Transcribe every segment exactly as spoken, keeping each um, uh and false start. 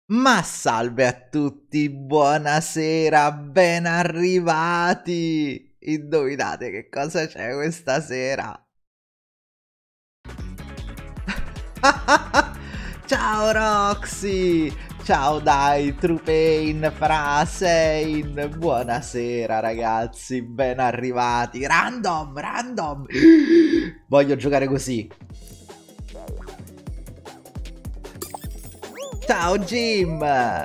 Ma salve a tutti, buonasera, ben arrivati! Indovinate che cosa c'è questa sera? Ciao Roxy! Ciao dai, Trupain, Frasein, buonasera ragazzi, ben arrivati! Random, random! Voglio giocare così. Ciao Jim!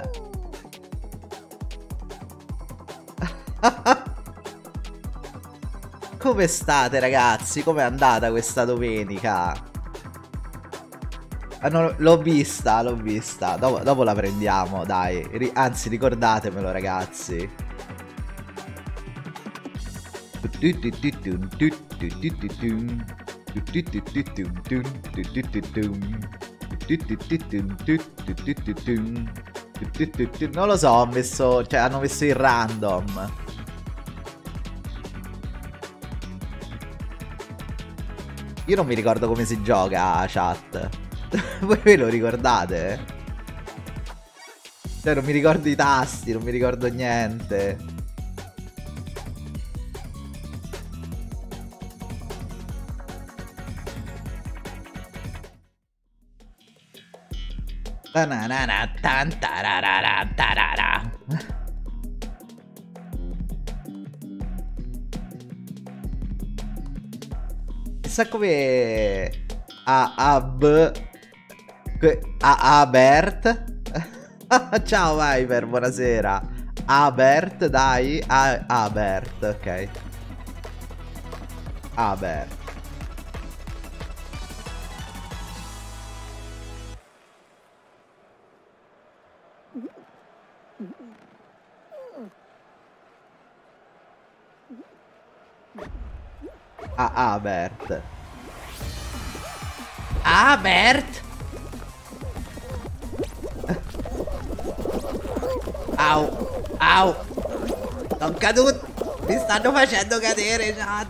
Come state ragazzi? Com'è andata questa domenica? Ah, no, l'ho vista, l'ho vista. Dopo, dopo la prendiamo, dai. Ri anzi, ricordatemelo ragazzi. Non lo so, ho messo, cioè hanno messo il random. Io non mi ricordo come si gioca a chat. Voi ve lo ricordate? Cioè non mi ricordo i tasti, non mi ricordo niente. Chissà come a a b a Abert. Ciao Viper, buonasera. Abert, dai, a Abert, ok. Abert. A Abert. Abert. Au, au. Sono caduto. Mi stanno facendo cadere, chat.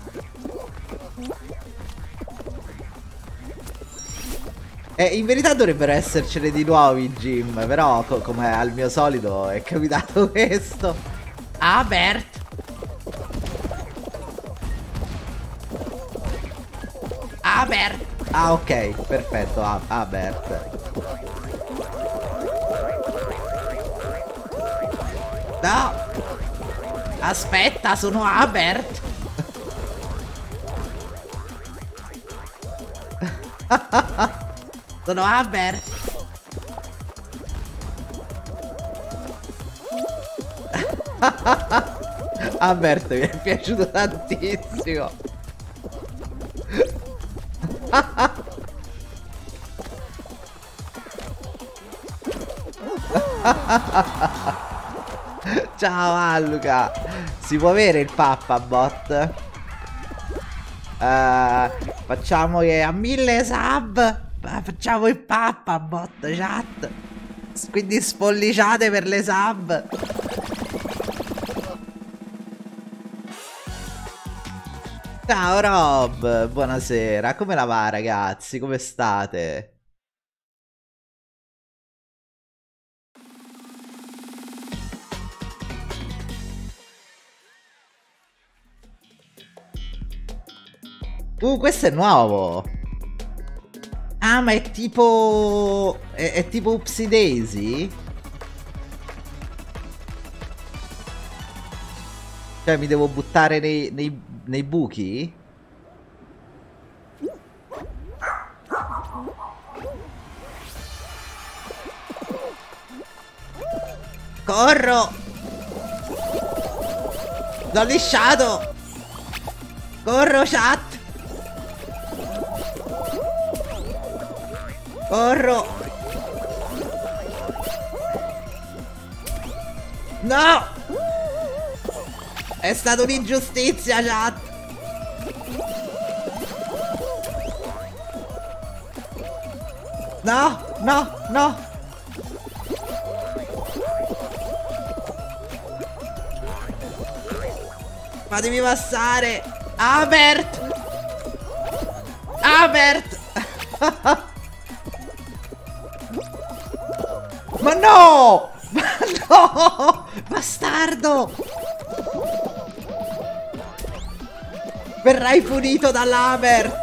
Eh, in verità dovrebbero essercene di nuovi Jim, però co come al mio solito è capitato questo. Abert. Abert. Ah, ok, perfetto, ah, Abert. No! Aspetta, sono Abert! Sono Abert! Abert mi è piaciuto tantissimo! Ciao Alluca. Si può avere il Pappabot? Uh, facciamo che a mille sub facciamo il Pappabot, chat. Quindi spolliciate per le sub. Ciao Rob, buonasera. Come la va ragazzi? Come state? Uh, questo è nuovo. Ah, ma è tipo... È, è tipo Upsi Daisy? Cioè, mi devo buttare nei, nei, nei buchi? Corro! L'ho lisciato! Corro, chat! Corro! No! È stata un'ingiustizia, chat! No! No! No! Fatemi passare! Abert! Abert! Ma no! Ma no! Bastardo! Verrai punito dall'Habert!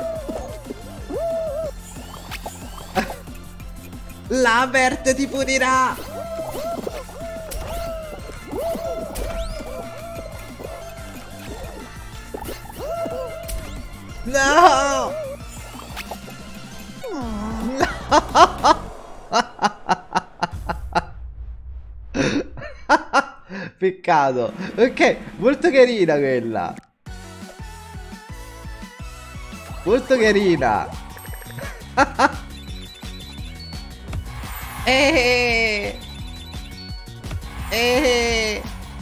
L'Habert ti punirà! No! No! Peccato. Ok, molto carina quella. Molto carina. Eh. Eh.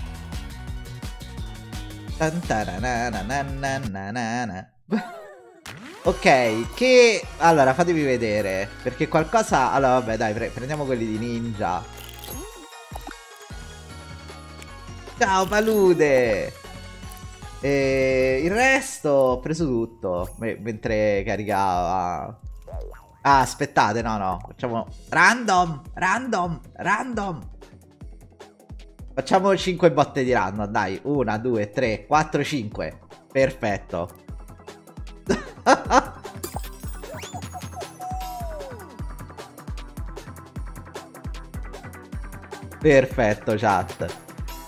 Tantarananananana. Ok, che... Allora, fatemi vedere. Perché qualcosa... Allora, vabbè, dai, pre prendiamo quelli di ninja. Ciao, palude! E il resto ho preso tutto. Mentre caricava... Ah, aspettate, no, no. Facciamo... Random! Random! Random! Facciamo cinque botte di random, dai. Una, due, tre, quattro, cinque. Perfetto. Perfetto, chat.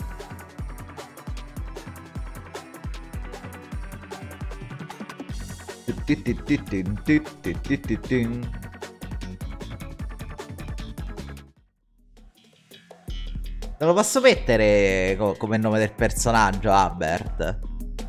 Non lo posso mettere co come nome del personaggio, Habert.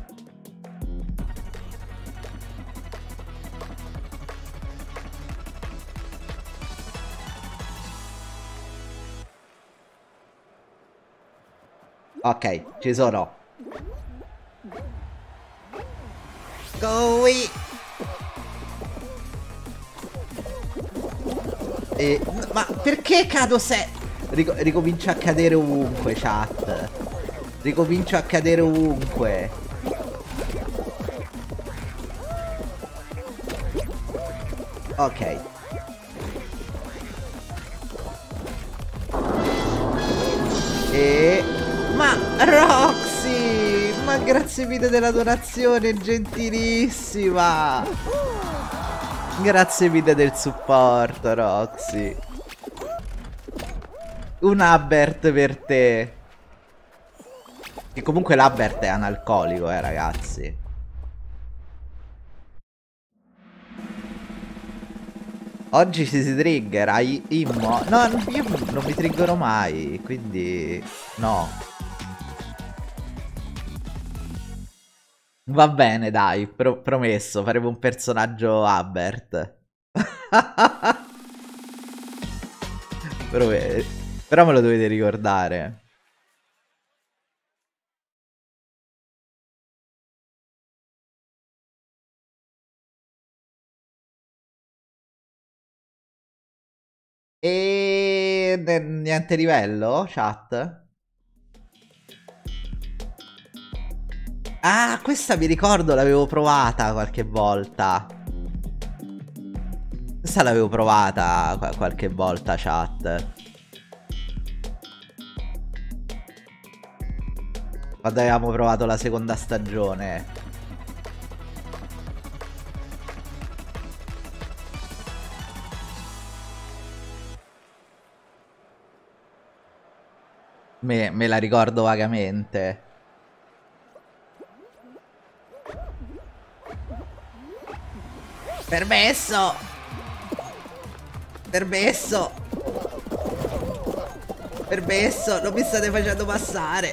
Ok, ci sono. Go away. E, ma perché cado se... Rico ricomincio a cadere ovunque, chat. Ricomincio a cadere ovunque. Ok. E... Ma Roxy! Ma grazie mille della donazione, gentilissima! Grazie mille del supporto, Roxy. Un Habert per te. Che comunque l'Habert è analcolico, eh, ragazzi. Oggi si si triggera Immo. No, io non mi triggerò mai, quindi no. Va bene, dai, pro promesso, faremo un personaggio Habert. Però, però me lo dovete ricordare. E niente livello, chat? Ah, questa mi ricordo, l'avevo provata qualche volta. Questa l'avevo provata qualche volta, chat. Quando avevamo provato la seconda stagione. Me, me la ricordo vagamente. Permesso! Permesso! Permesso! Non mi state facendo passare!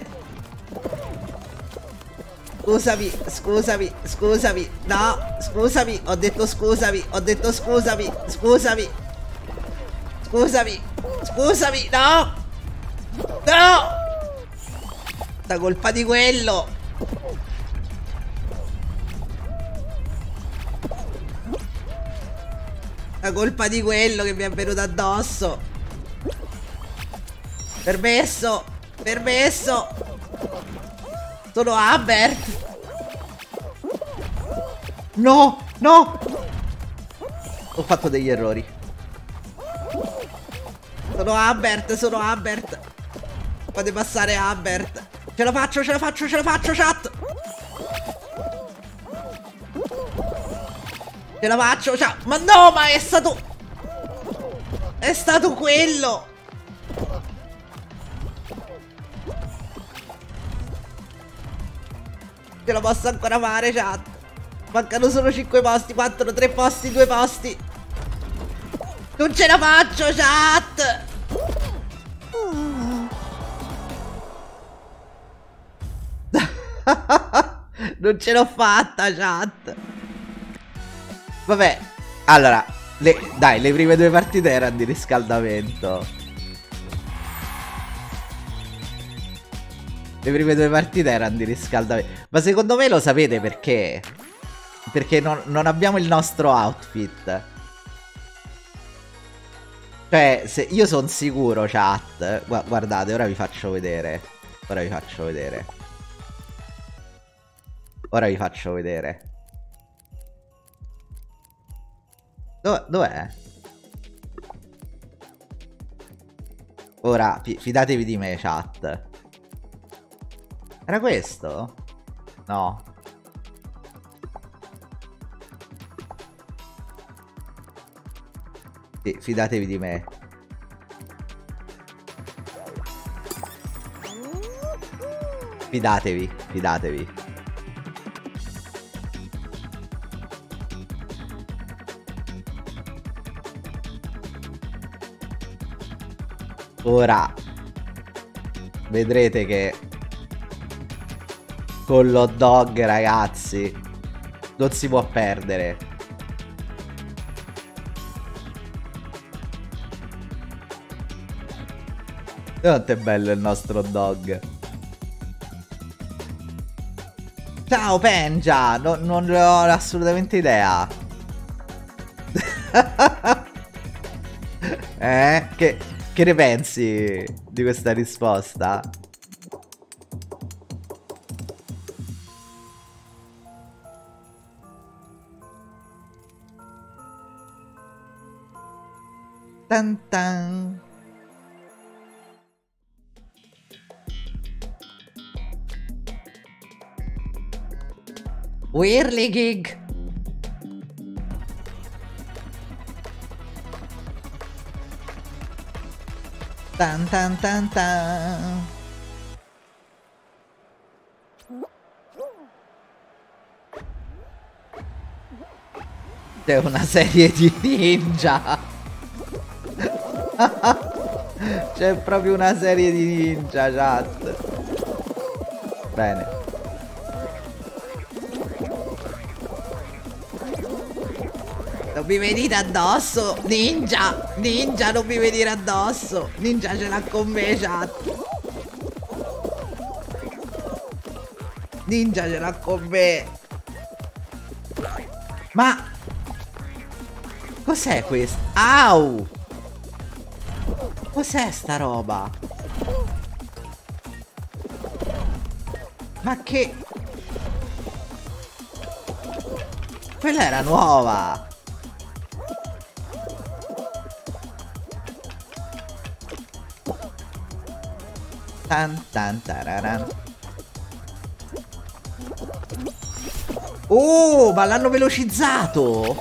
Scusami, scusami, scusami! No! Scusami! Ho detto scusami! Ho detto scusami! Scusami! Scusami! Scusami! No! No! Da colpa di quello! La colpa di quello che mi è venuto addosso. Permesso. Permesso. Sono Habert. No. No. Ho fatto degli errori. Sono Sono Ambert, sono Ambert. Fate passare Ambert. Ce la faccio, ce la faccio, ce la faccio, chat. Ce la faccio, chat. Ma no, ma è stato... È stato quello. Ce la posso ancora fare, chat. Mancano solo cinque posti, quattro, tre posti, due posti. Non ce la faccio, chat. Non ce l'ho fatta, chat. Vabbè, allora, le, dai, le prime due partite erano di riscaldamento. Le prime due partite erano di riscaldamento. Ma secondo me lo sapete perché? Perché non, non abbiamo il nostro outfit. Cioè, se io sono sicuro, chat. Gu guardate, ora vi faccio vedere. Ora vi faccio vedere. Ora vi faccio vedere. Dov Dov'è? Ora, fi fidatevi di me, chat. Era questo? No. Sì, fidatevi di me. Fidatevi, fidatevi. Ora vedrete che con l'hot dog, ragazzi, non si può perdere. Quanto è bello il nostro hot dog. Ciao Pengia, no, non ne ho assolutamente idea. Eh, che, che ne pensi di questa risposta? Tan tan. Whirligig. Tan tan tan tan. C'è una serie di ninja. C'è proprio una serie di ninja, chat. Bene. Non mi venite addosso, ninja, ninja, non mi venire addosso. Ninja ce l'ha con me, chat. Ninja ce l'ha con me. Ma cos'è questo? Au! Cos'è sta roba? Ma che... Quella era nuova. Tan tan tararan. Oh, ma l'hanno velocizzato.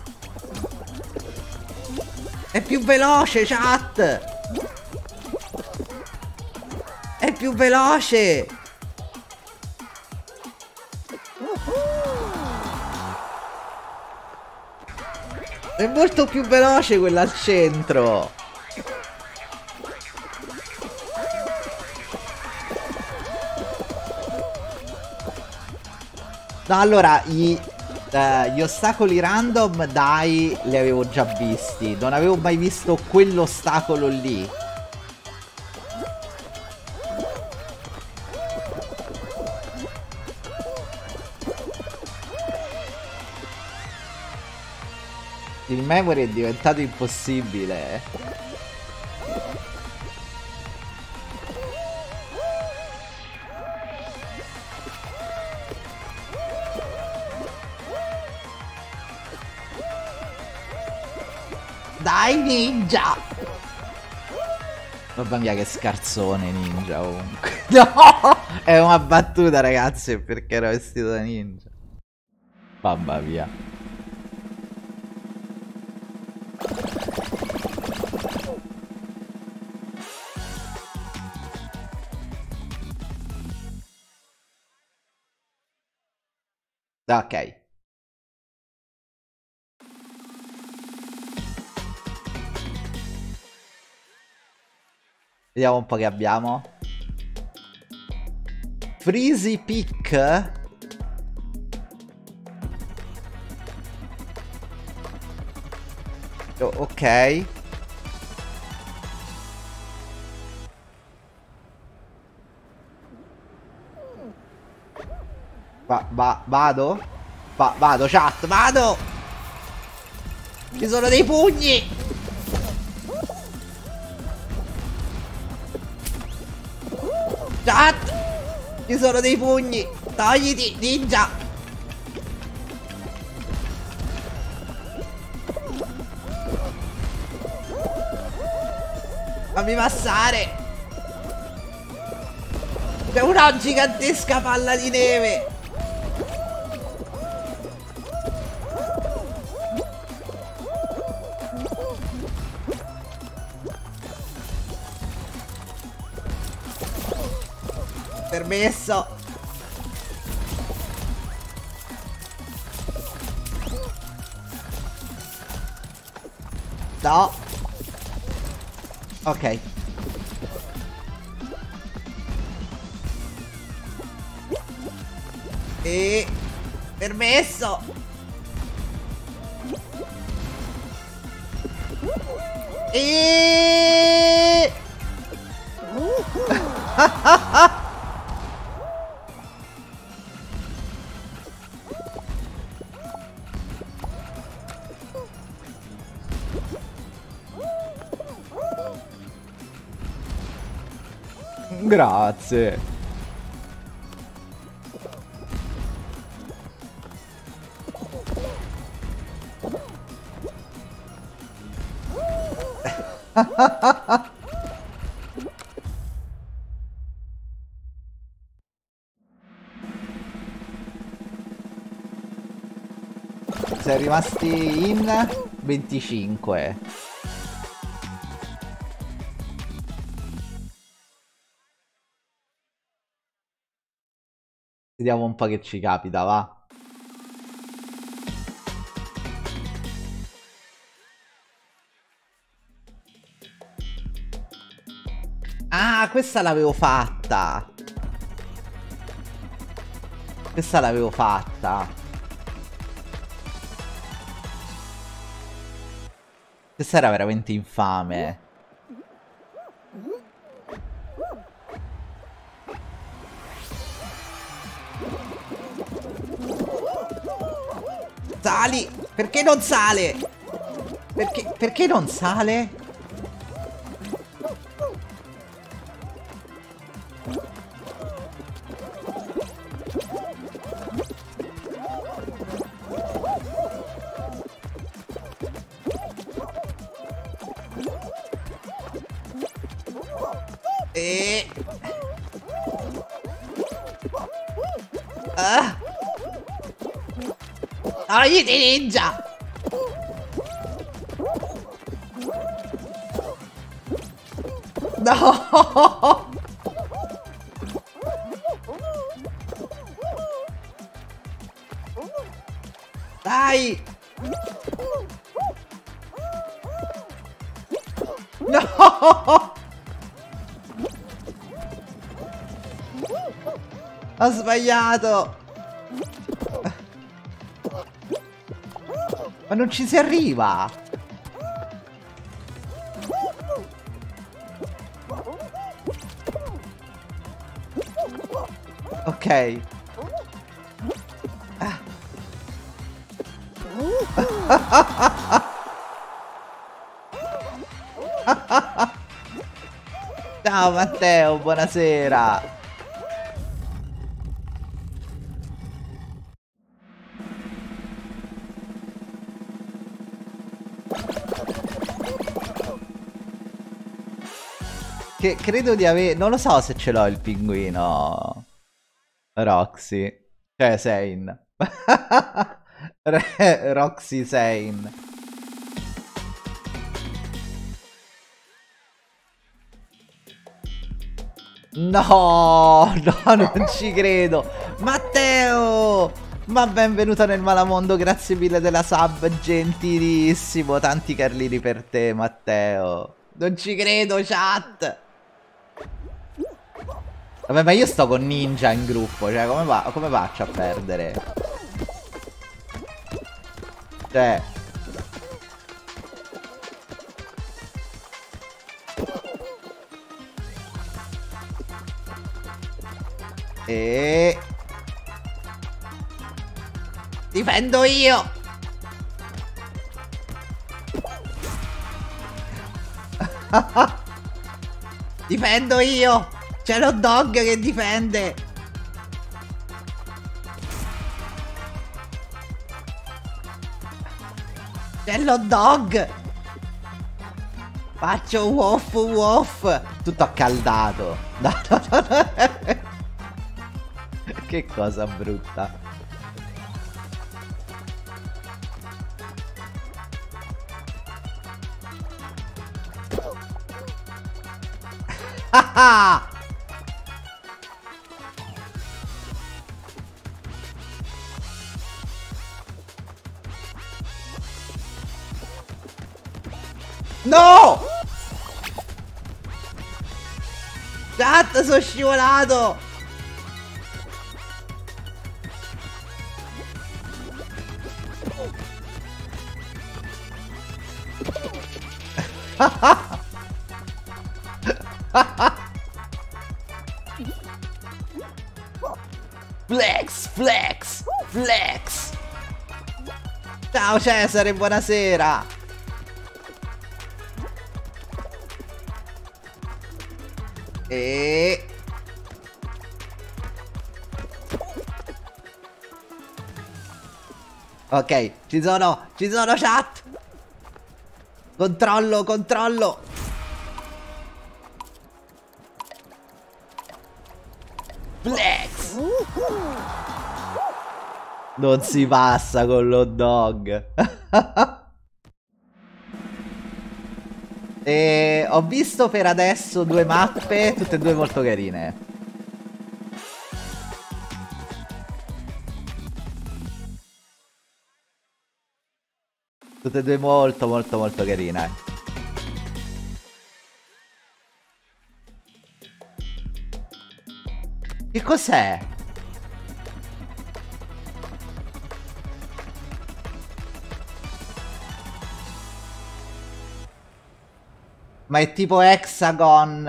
È più veloce, chat. È più veloce. È molto più veloce quella al centro. No, allora, gli, uh, gli ostacoli random, dai, li avevo già visti. Non avevo mai visto quell'ostacolo lì. Il memory è diventato impossibile. Dai ninja! Mamma mia che scarzone ninja comunque. No! È una battuta ragazzi perché ero vestito da ninja. Mamma mia. Ok. Vediamo un po' che abbiamo. Freezy Pick. Oh, ok. Va, va, vado? Va, vado chat, vado! Ci sono dei pugni! Chat! Ci sono dei pugni! Togliti, ninja! Fammi passare! C'è una gigantesca palla di neve! Permesso! No! Ok. E... permesso! E... Grazie. Siamo rimasti in venticinque. Vediamo un po' che ci capita, va. Ah, questa l'avevo fatta. Questa l'avevo fatta. Questa era veramente infame. Sali! Perché non sale? Perché, perché non sale? E... Ah! Aiuti ninja! No! Dai! No! Ho sbagliato! Ma non ci si arriva! Ok. Ah. Ciao Matteo, buonasera. Che credo di avere... Non lo so se ce l'ho il pinguino Roxy. Cioè, Sein. Roxy Sein. No, no, non ci credo. Matteo! Ma benvenuto nel Malamondo, grazie mille della sub, gentilissimo. Tanti carlini per te, Matteo. Non ci credo, chat. Vabbè, ma io sto con Ninja in gruppo, cioè come, va come faccio a perdere? Cioè... E... Difendo io! Difendo io! C'è l'hot dog che difende! C'è l'hot dog! Faccio woff woff! Tutto accaldato! No, no, no, no. Che cosa brutta! Ah! No! Chat, sono scivolato! Flex, flex, flex. Ciao Cesare, buonasera. E... Ok, ci sono, ci sono chat. Controllo, controllo. Flex. Non si passa con l'hot dog. E ho visto per adesso due mappe, tutte e due molto carine. Tutte e due molto molto molto carine. Che cos'è? Ma è tipo Hexagon.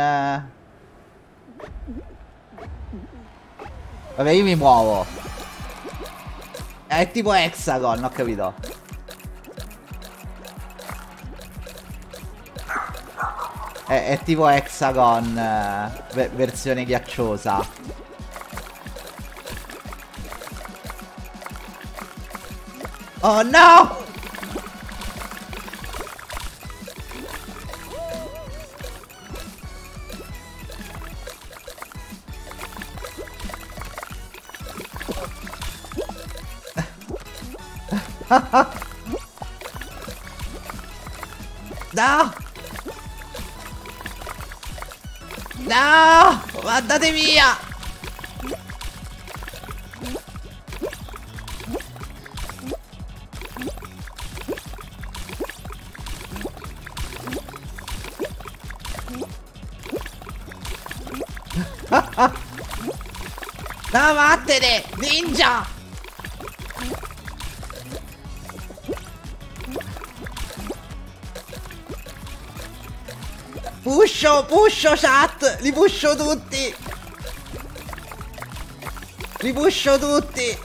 Vabbè, io mi muovo. È tipo Hexagon, ho capito. È, è tipo Hexagon, uh, versione ghiacciosa. Oh no! No! No! Andate via! No, vattene! Ninja! Pusho, pusho chat! Li pusho tutti! Li pusho tutti!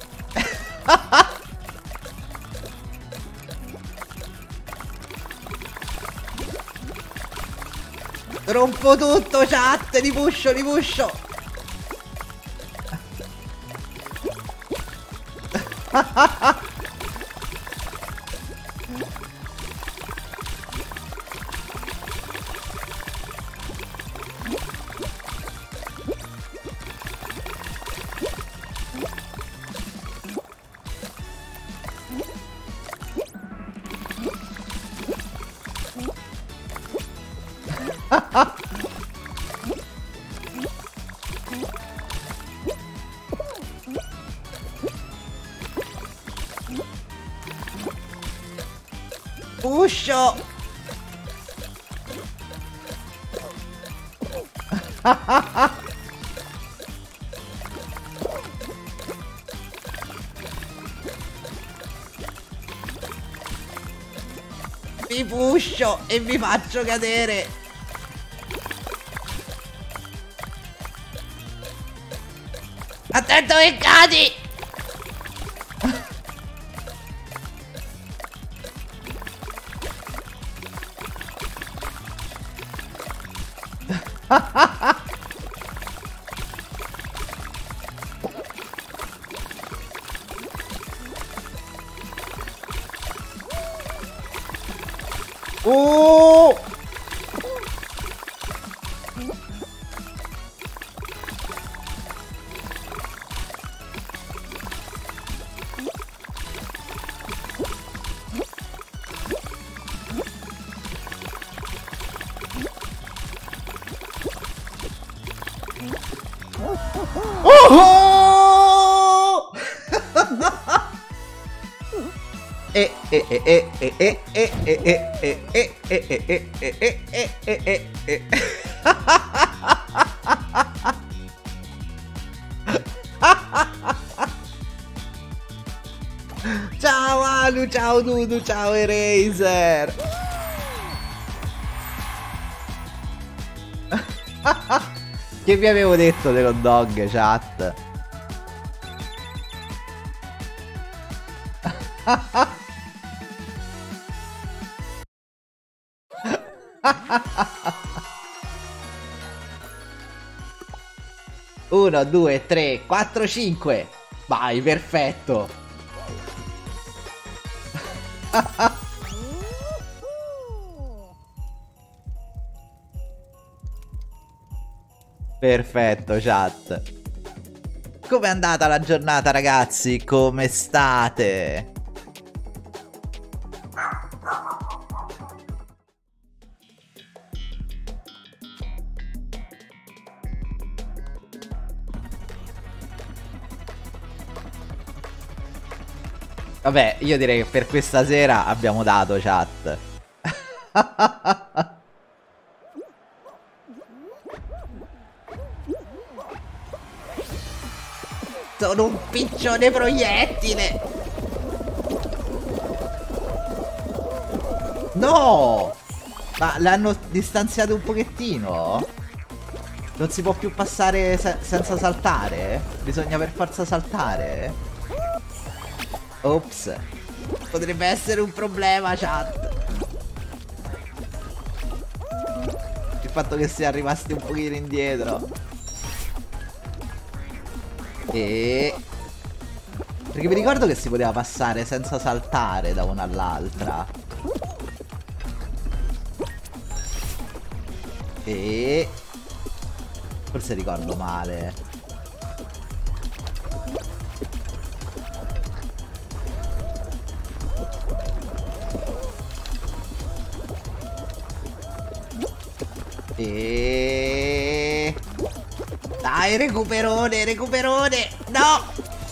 Rompo tutto chat! Li pusho, li pusho! pusho! Vi pusho e vi faccio cadere. Attento che cadi! Oh! Oh! E e e e e e e e e e e e e e e e e e. Ciao Alu, ciao Dudu, ciao Eraser. Che vi avevo detto dello dog, chat? uno, due, tre, quattro, cinque. Vai, perfetto. Perfetto, chat. Com'è andata la giornata, ragazzi? Come state? Vabbè, io direi che per questa sera abbiamo dato, chat. Sono un piccione proiettile. No! Ma l'hanno distanziato un pochettino? Non si può più passare se senza saltare? Bisogna per forza saltare? Ops. Potrebbe essere un problema, chat. Il fatto che sia rimasti un pochino indietro. E... perché mi ricordo che si poteva passare senza saltare da una all'altra. E... forse ricordo male. E... dai, recuperone, recuperone. No.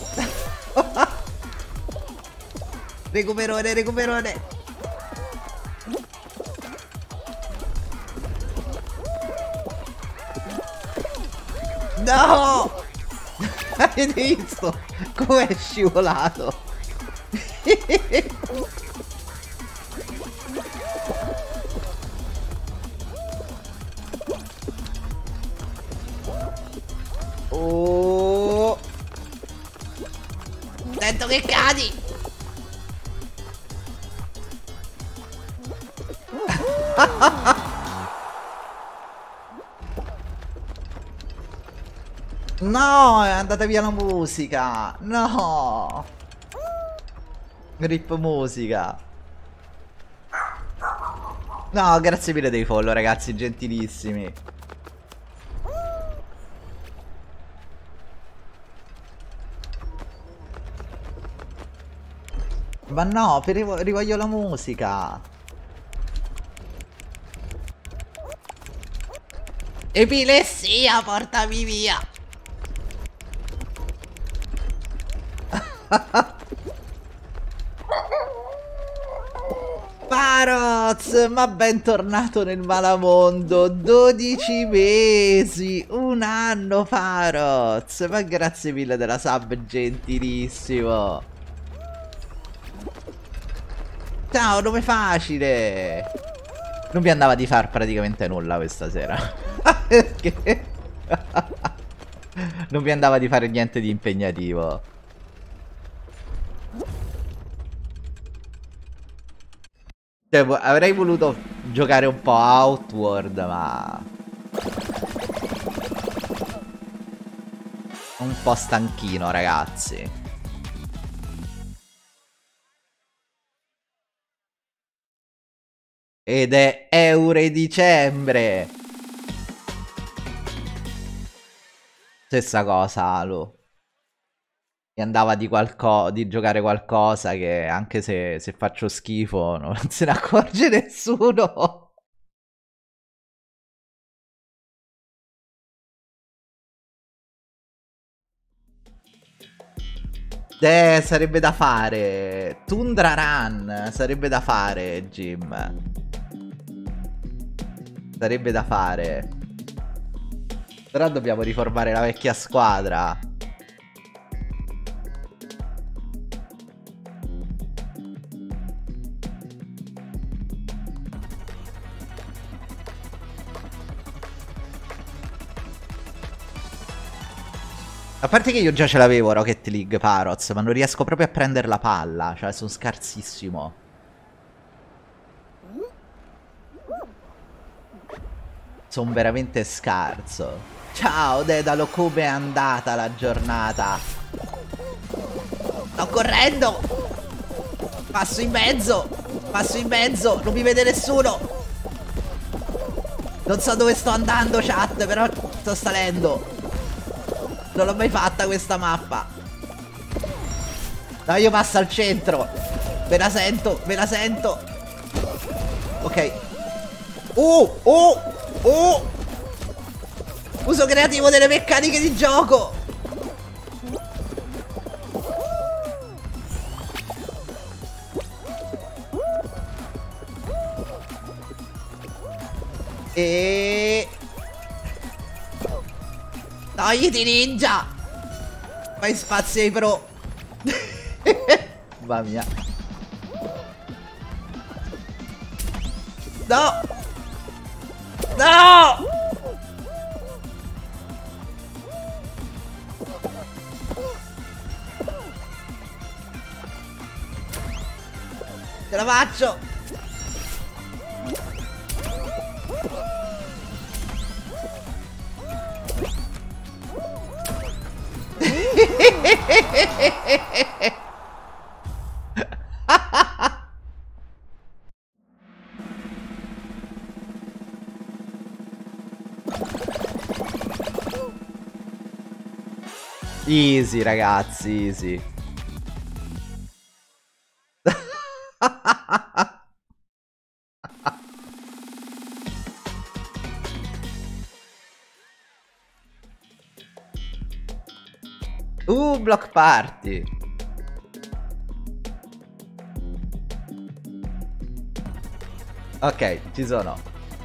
Recuperone, recuperone. No. Avete visto come è scivolato? Oh, attento che cadi. No, è andata via la musica. No. Rip musica. No, grazie mille dei follow, ragazzi, gentilissimi. Ma no, per rivo rivoglio la musica. Epilessia, portami via. Paroz, ma bentornato nel Malamondo. dodici mesi, un anno Paroz. Ma grazie mille della sub, gentilissimo. Ciao, nome facile. Non mi andava di far praticamente nulla questa sera. Perché? Non mi andava di fare niente di impegnativo. Cioè, avrei voluto giocare un po' Outward, ma... un po' stanchino, ragazzi. Ed è Euro Dicembre. Stessa cosa, Alu. Mi andava di, qualco di giocare qualcosa che anche se, se faccio schifo non se ne accorge nessuno. Eh, sarebbe da fare. Tundra Run sarebbe da fare, Jim. Sarebbe da fare. Però dobbiamo riformare la vecchia squadra. A parte che io già ce l'avevo Rocket League Paroz, ma non riesco proprio a prendere la palla. Cioè, sono scarsissimo. Sono veramente scarso. Ciao Dedalo, come è andata la giornata? Sto correndo. Passo in mezzo. Passo in mezzo. Non mi vede nessuno. Non so dove sto andando, chat, però sto salendo. Non l'ho mai fatta questa mappa. No, io passo al centro. Me la sento, me la sento. Ok. Oh, oh, oh. Uso creativo delle meccaniche di gioco. E... togliti ninja. Fai spazio ai pro. Mamma mia. No. No. Ce la faccio. Easy, ragazzi, easy. Uh, block party. Ok, ci sono.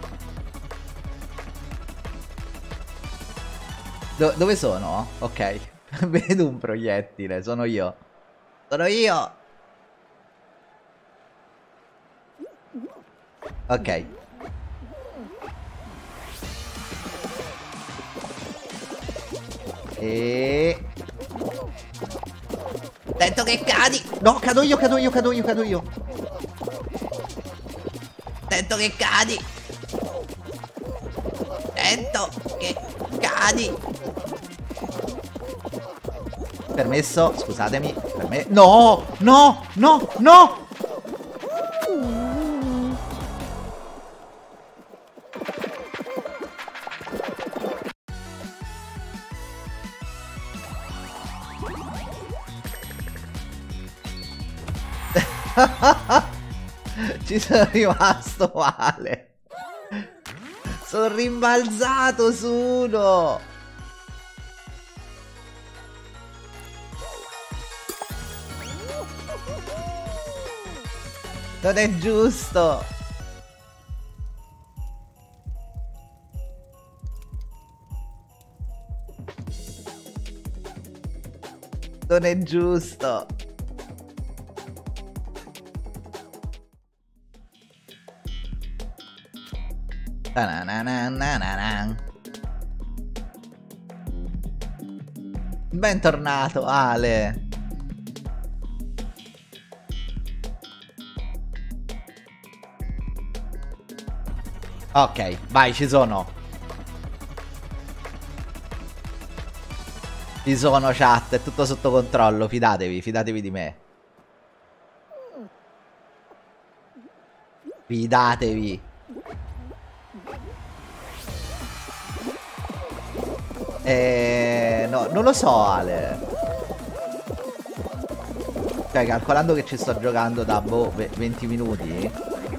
Do dove sono? Ok. Vedo un proiettile, sono io. Sono io. Ok. E... attento che cadi. No, cado io, cado io, cado io, cado io. Attento che cadi. Attento che cadi. Permesso, scusatemi. Per me. No, no, no, no. Ci sono rimasto male. Sono rimbalzato su uno. Non è giusto. Non è giusto. Bentornato Ale. Ok, vai, ci sono. Ci sono, chat, è tutto sotto controllo, fidatevi, fidatevi di me. Fidatevi. Eh, no, non lo so, Ale. Cioè, calcolando che ci sto giocando da boh, venti minuti.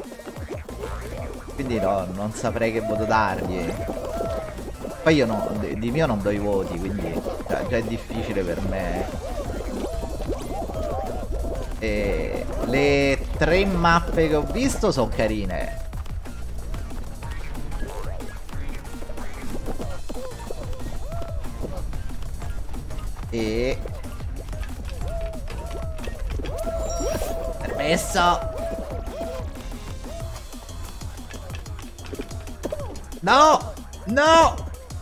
Quindi no, non saprei che voto dargli. Poi io no, di mio non do i voti, quindi già, già è difficile per me. E le tre mappe che ho visto sono carine. E permesso. No! No!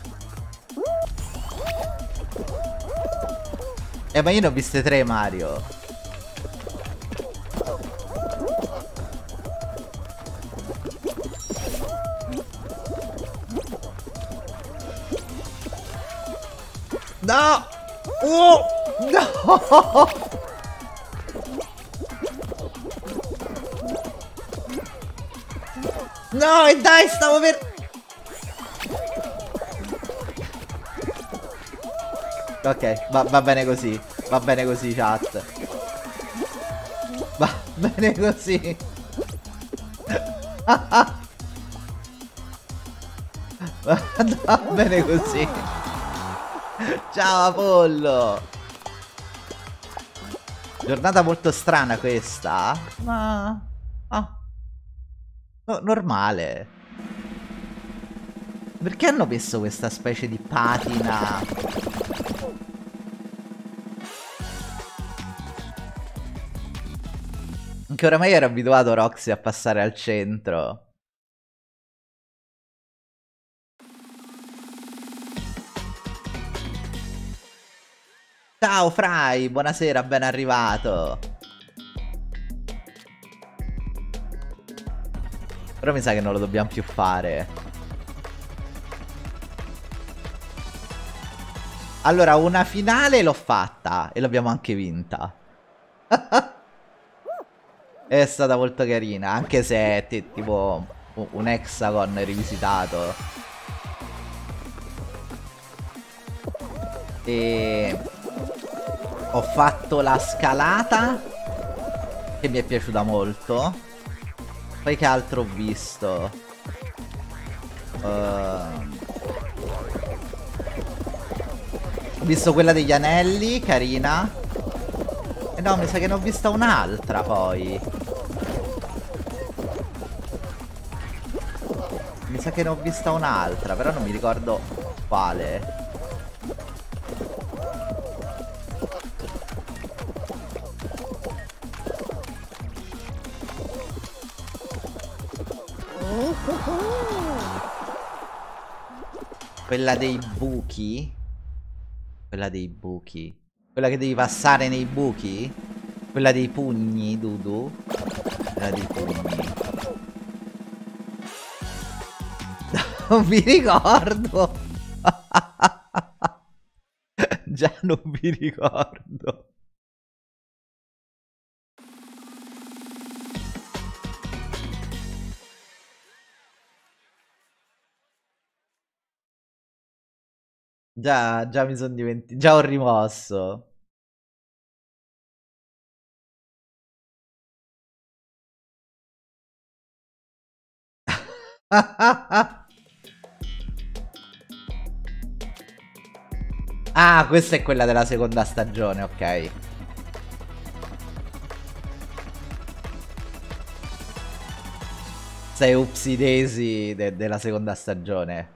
Eh, ma io ne ho viste tre, Mario. No! Oh! No! No, e dai, stavo per... Ok, va, va bene così. Va bene così, chat. Va bene così. Va bene così. Ciao Apollo. Giornata molto strana questa. Ma... Ah. No, normale. Perché hanno messo questa specie di patina? Anche oramai ero abituato Roxy a passare al centro. Ciao Fry, buonasera, ben arrivato. Però mi sa che non lo dobbiamo più fare. Allora, una finale l'ho fatta e l'abbiamo anche vinta. È stata molto carina, anche se è tipo un hexagon rivisitato. E ho fatto la scalata, che mi è piaciuta molto. Poi che altro ho visto? Uh... Ho visto quella degli anelli, carina. E no, mi sa che ne ho vista un'altra poi. Mi sa che ne ho vista un'altra, però non mi ricordo quale. Quella dei buchi? Quella dei buchi? Quella che devi passare nei buchi? Quella dei pugni, Dudu? Quella dei pugni. Non mi ricordo. Già non mi ricordo. Già, già mi sono dimenticato. Già ho rimosso. Ah, questa è quella della seconda stagione, ok. sei Upsi Daisy de della seconda stagione.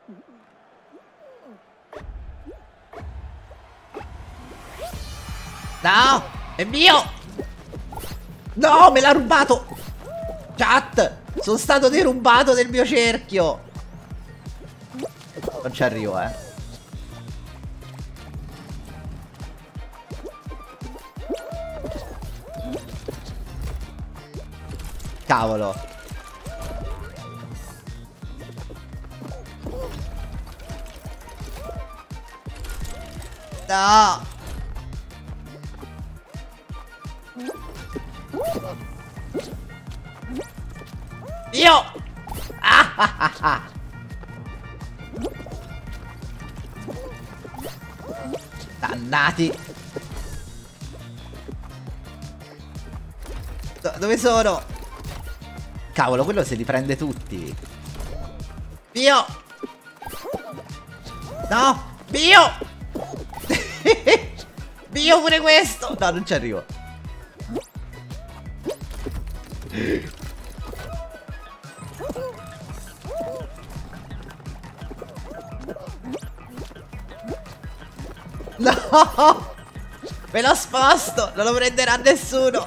No, è mio. No, me l'ha rubato. Chat, sono stato derubato del mio cerchio. Non ci arrivo, eh. Cavolo. No. Io. Ah, ah, ah, ah. Dannati. Do dove sono? Cavolo, quello se li prende tutti. Io. No. Bio. Bio pure questo. No, non ci arrivo. No. Me lo sposto. Non lo prenderà nessuno.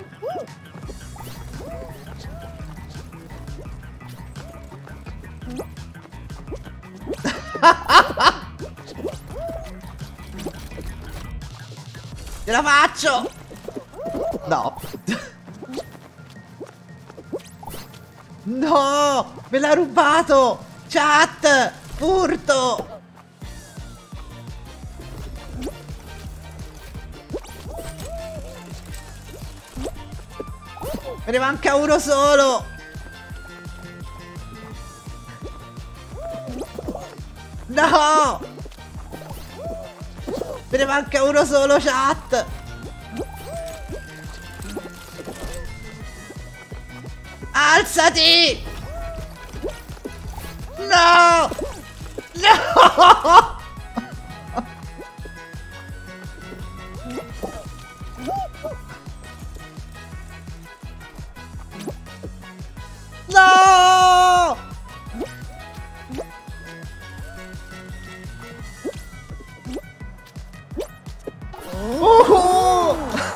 Ce la faccio. No. No. Me l'ha rubato. Chat. Furto. Me ne manca uno solo. No. Me ne manca uno solo, chat. Alzati. No. No. No. Uh-huh.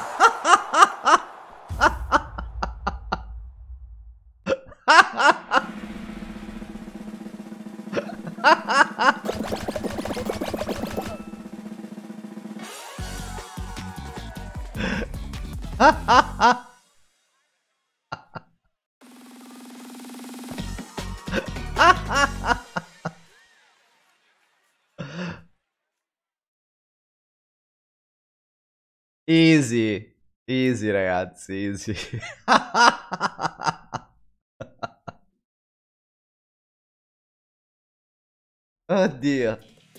Easy, easy ragazzi, easy. Oddio.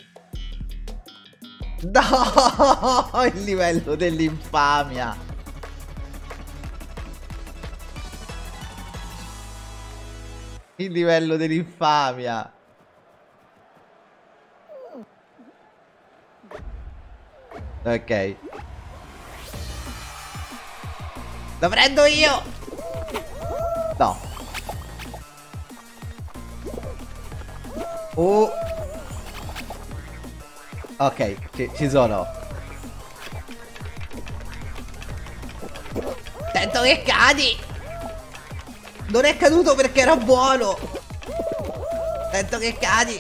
No, il livello dell'infamia. Il livello dell'infamia. Ok. Lo prendo io. No. Oh. Ok, ci, ci sono. Sento che cadi. Non è caduto perché era buono. Sento che cadi.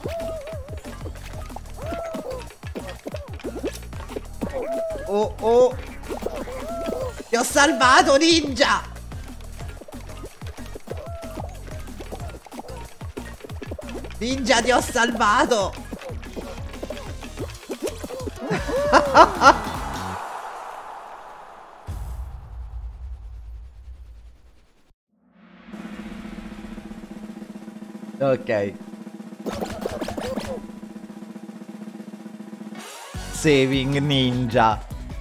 Oh oh. Ti ho salvato, ninja. Ninja, ti ho salvato. Ok. Saving ninja.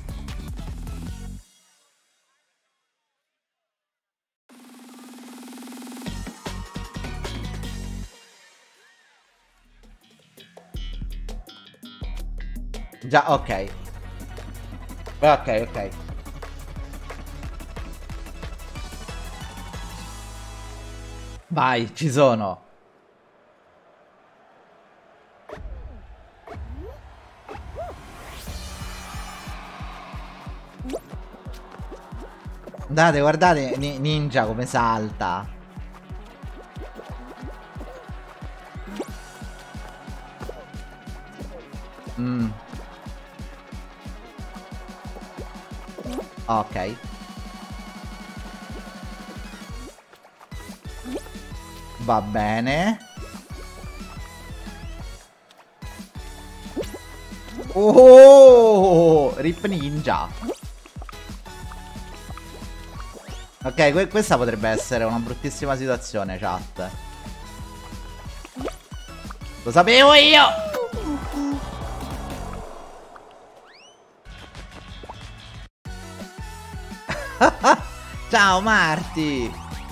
Già, ok. Ok, ok. Vai, ci sono. Guardate, guardate ni Ninja come salta. Mm. Ok. Va bene. Oh, Rip Ninja. Ok, que questa potrebbe essere una bruttissima situazione, chat. Lo sapevo io! Ciao Marti!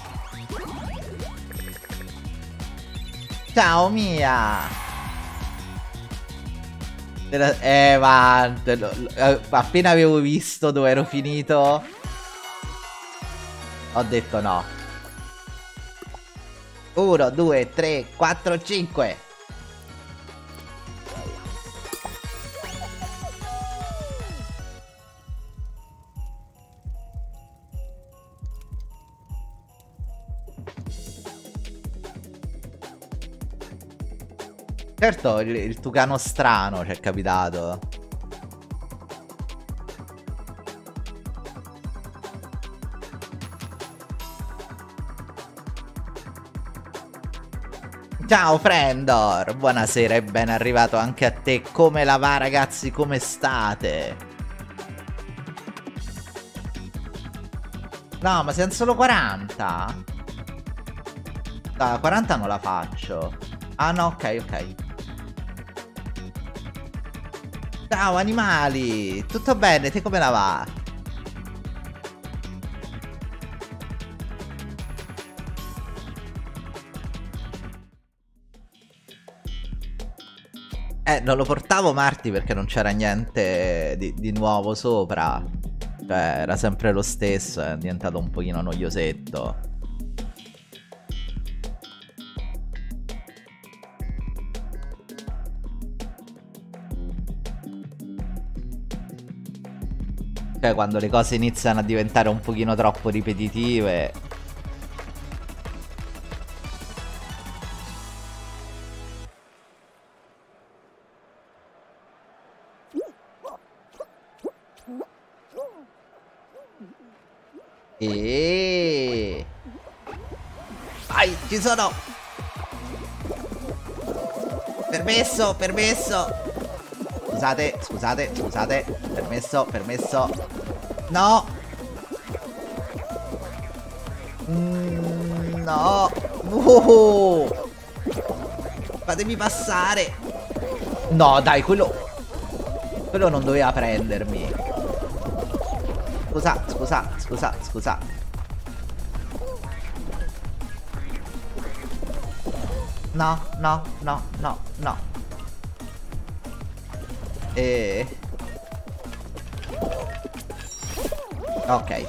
Ciao Mia! Eh, ma appena avevo visto dove ero finito, ho detto no. Uno, due, tre, quattro, cinque. Certo, il, il tucano strano ci è capitato. Ciao Frendor, buonasera e ben arrivato anche a te. Come la va ragazzi, come state? No, ma siamo solo quaranta. Da quaranta non la faccio. Ah no, ok, ok. Ciao animali, tutto bene? Te come la va? Eh, non lo portavo Marti perché non c'era niente di, di nuovo sopra. Cioè, era sempre lo stesso, è diventato un pochino noiosetto. Cioè, quando le cose iniziano a diventare un pochino troppo ripetitive. E vai, ci sono. Permesso, permesso. Scusate, scusate, scusate. Permesso, permesso. No. Mm, no. Oh. Fatemi passare. No, dai, quello Quello non doveva prendermi. Scusa, scusa, scusa, scusa. No, no, no, no, no. E... ok.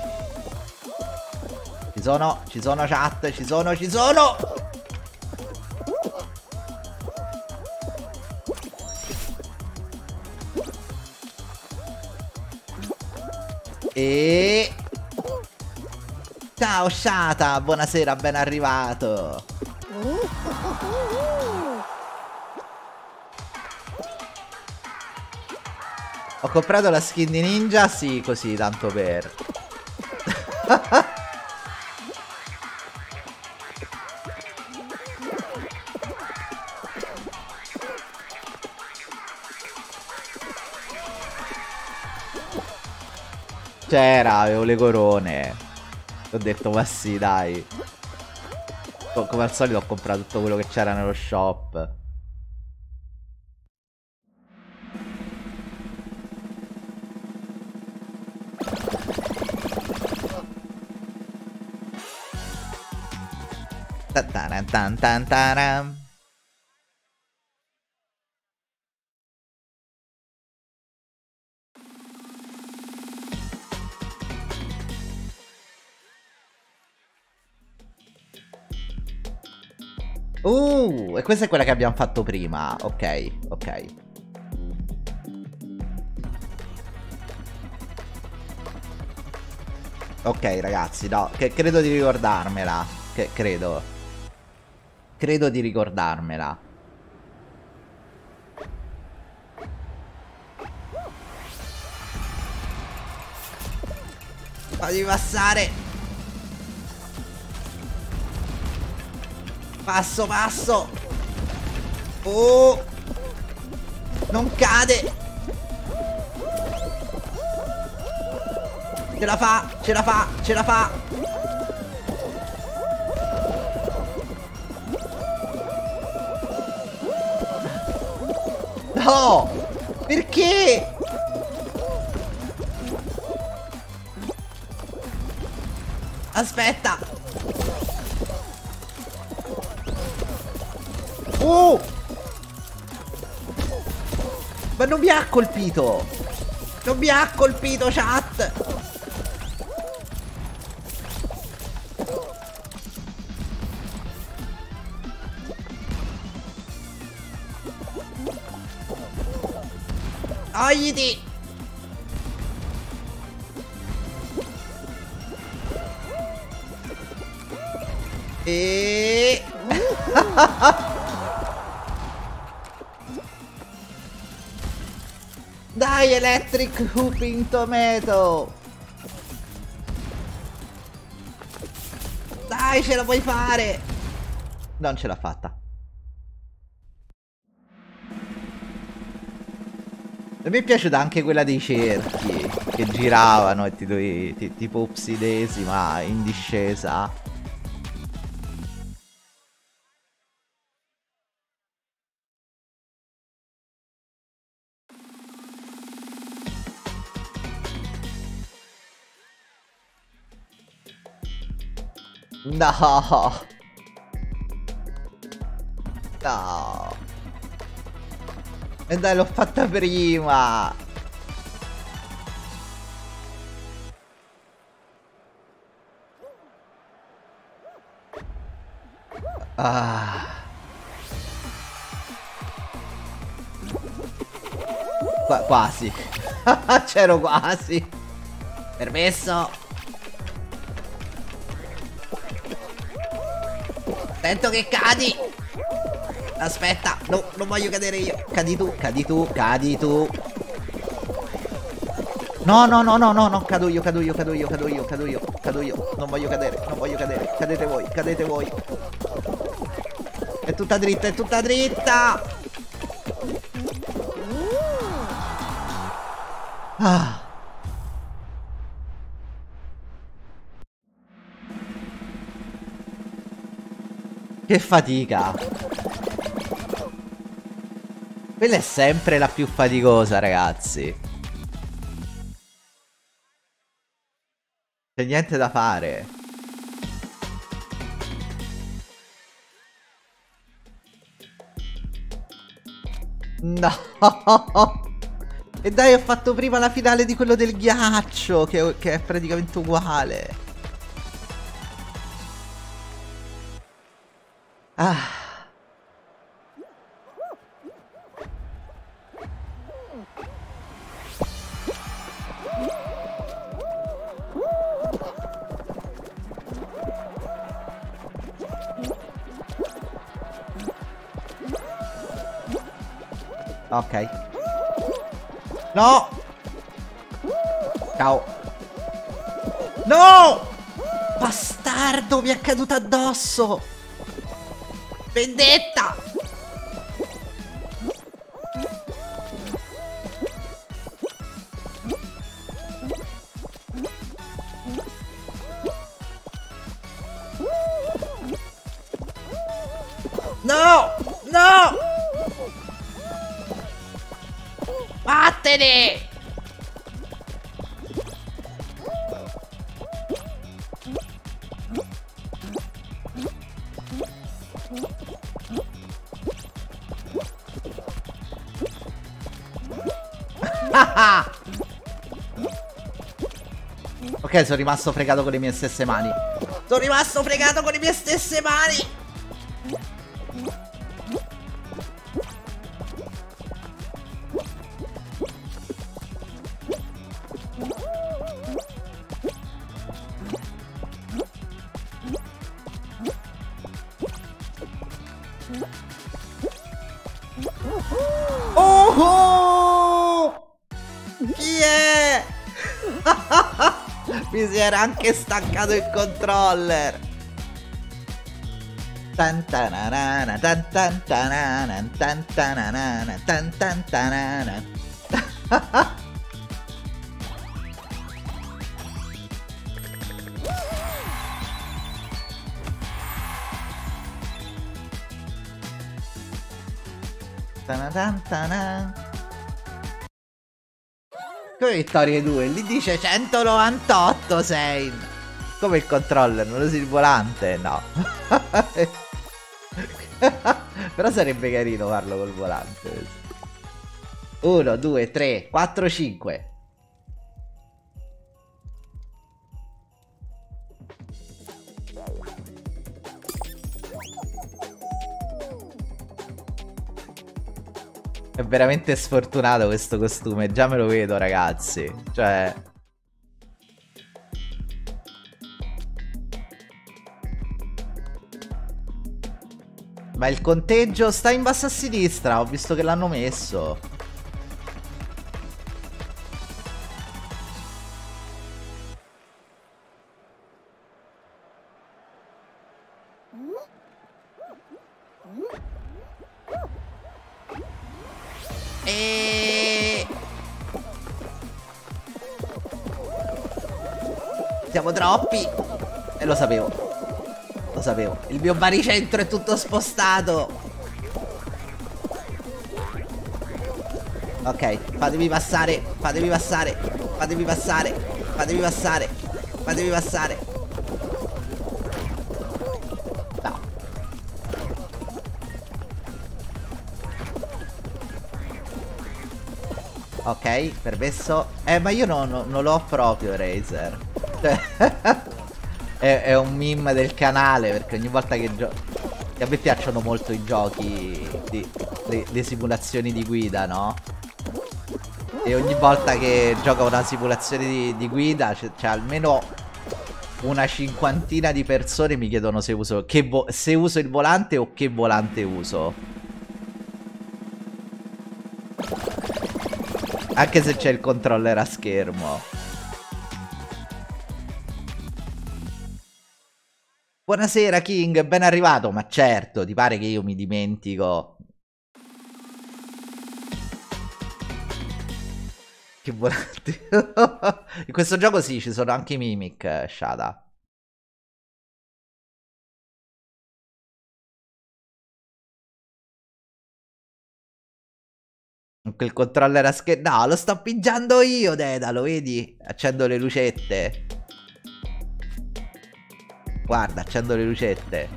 Ci sono, ci sono chat, ci sono, ci sono! E... ciao Shata, buonasera, ben arrivato. Ho comprato la skin di ninja, sì, così, tanto per... c'era, avevo le corone. Ho detto, ma sì, dai. Come al solito ho comprato tutto quello che c'era nello shop. Tan tan tan tan. Uh, e questa è quella che abbiamo fatto prima. Ok, ok. Ok, ragazzi, no, che credo di ricordarmela. Che credo. Credo di ricordarmela. Fammi passare. Passo, passo. Oh. Non cade. Ce la fa, ce la fa, ce la fa. No. Perché? Aspetta. Oh! Ma non mi ha colpito! Non mi ha colpito, chat! Togliti! E... Dai, Electric Hooping Tomato! Dai, ce la puoi fare! Non ce l'ha fatta. E mi è piaciuta anche quella dei cerchi che giravano e ti dovevi, ti, tipo upsidesima in discesa. No. No. E dai, l'ho fatta prima. Ah. Qua, quasi. C'ero quasi. Permesso. Attento che cadi. Aspetta, no, non voglio cadere io. Cadi tu, cadi tu, cadi tu. No, no, no, no, no, no, cado io, cado io, cado io, cado io, cado io, cado io. Non voglio cadere, non voglio cadere. Cadete voi, cadete voi. È tutta dritta, è tutta dritta. Ah. Che fatica. Quella è sempre la più faticosa, ragazzi. C'è niente da fare. No. E dai, ho fatto prima la finale di quello del ghiaccio, che, che è praticamente uguale. Ah. Ok. No! Ciao. No! Bastardo, mi è caduto addosso! Vendetta! No! No! Vattene! Ok, sono rimasto fregato con le mie stesse mani. Sono rimasto fregato con le mie stesse mani. Chi è? Mi si era anche staccato il controller. Tan tananana, tan tan tanana, tan tananana, tan tan tanana. Tanatan tanan. Come vittorie due? Lì dice centonovantotto sei. Come il controller, non usi il volante? No. Però sarebbe carino farlo col volante. uno, due, tre, quattro, cinque. È veramente sfortunato questo costume, già me lo vedo, ragazzi. Cioè... Ma il conteggio sta in basso a sinistra, ho visto che l'hanno messo. E... siamo troppi. E lo sapevo. Lo sapevo. Il mio baricentro è tutto spostato. Ok, fatemi passare. Fatemi passare. Fatemi passare. Fatemi passare. Fatemi passare. No. Ok, permesso. Eh, ma io no, no, non l'ho proprio, Razer. Cioè... È, è un meme del canale, perché ogni volta che gioco... A me piacciono molto i giochi, di, le, le simulazioni di guida, no? E ogni volta che gioco una simulazione di, di guida c'è almeno una cinquantina di persone mi chiedono se uso, che se uso il volante o che volante uso. Anche se c'è il controller a schermo. Buonasera King, ben arrivato. Ma certo, ti pare che io mi dimentico? Che volante. In questo gioco sì, ci sono anche i Mimic, Shada. Quel controller a schermo. No, lo sto pigiando io, Deda, lo vedi? Accendo le lucette. Guarda, accendo le lucette.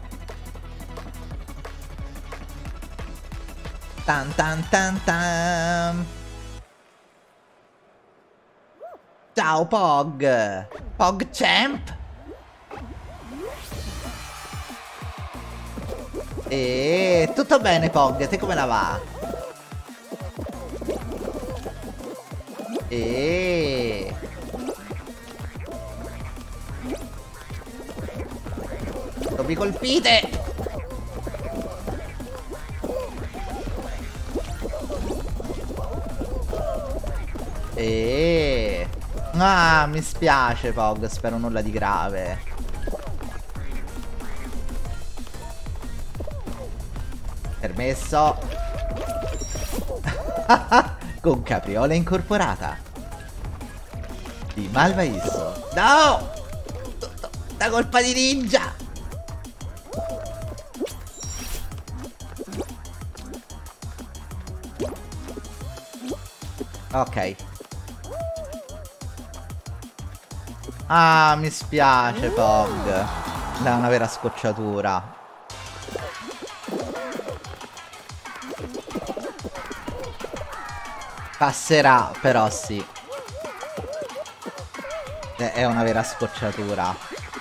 Tan tan tan tan. Ciao Pog. Pog Champ. E tutto bene Pog, te come la va? E non mi colpite! E ah, mi spiace Pog, spero nulla di grave. Permesso. Con capriola incorporata di Malvaiso. No! Tutto da colpa di Ninja. Ok. Ah, mi spiace Pog. Da una vera scocciatura. Passerà, però sì. È una vera scocciatura.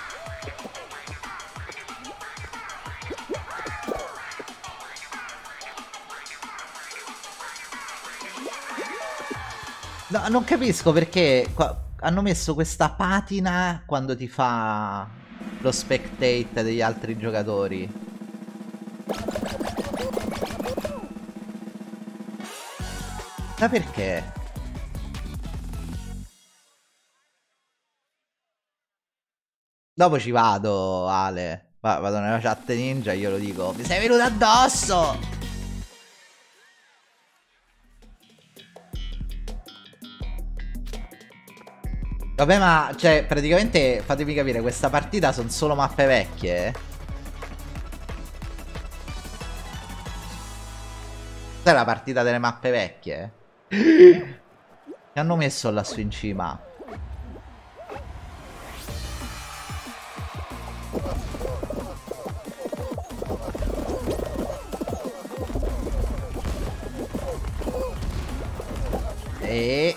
No, non capisco perché qua hanno messo questa patina quando ti fa lo spectate degli altri giocatori. Ma perché? Dopo ci vado, Ale. Va, vado nella chat ninja e glielo dico. Mi sei venuto addosso! Vabbè, ma, cioè, praticamente, fatemi capire, questa partita sono solo mappe vecchie? Questa è la partita delle mappe vecchie? Che hanno messo lassù in cima? E...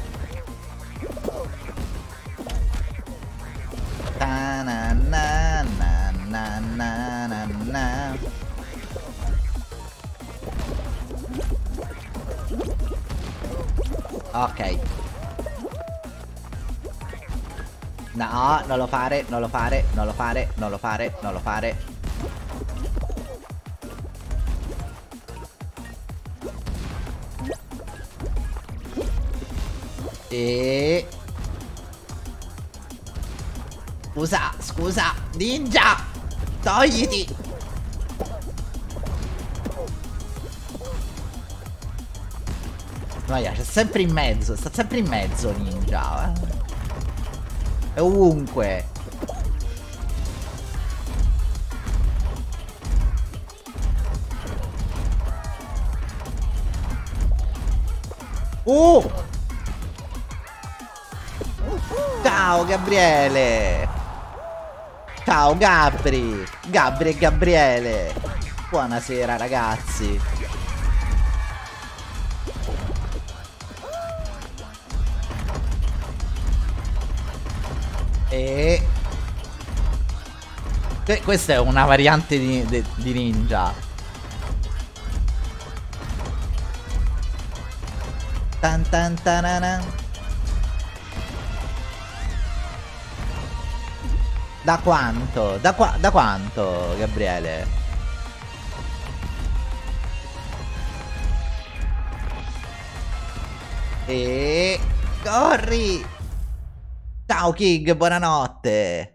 Ta na na na na na na. Ok. No, non lo fare, non lo fare, non lo fare, non lo fare, non lo fare. E... Scusa, scusa, ninja! Togliti! Noia, c'è sempre in mezzo, sta sempre in mezzo ninja. Eh. È ovunque. Uh! Ciao Gabriele! Ciao Gabri! Gabri e Gabriele! Buonasera ragazzi! E... Eh, questa è una variante di, di, di ninja. Tan tan tanana. Da quanto? Da, qua, da quanto, Gabriele? E... corri! Ciao King, buonanotte!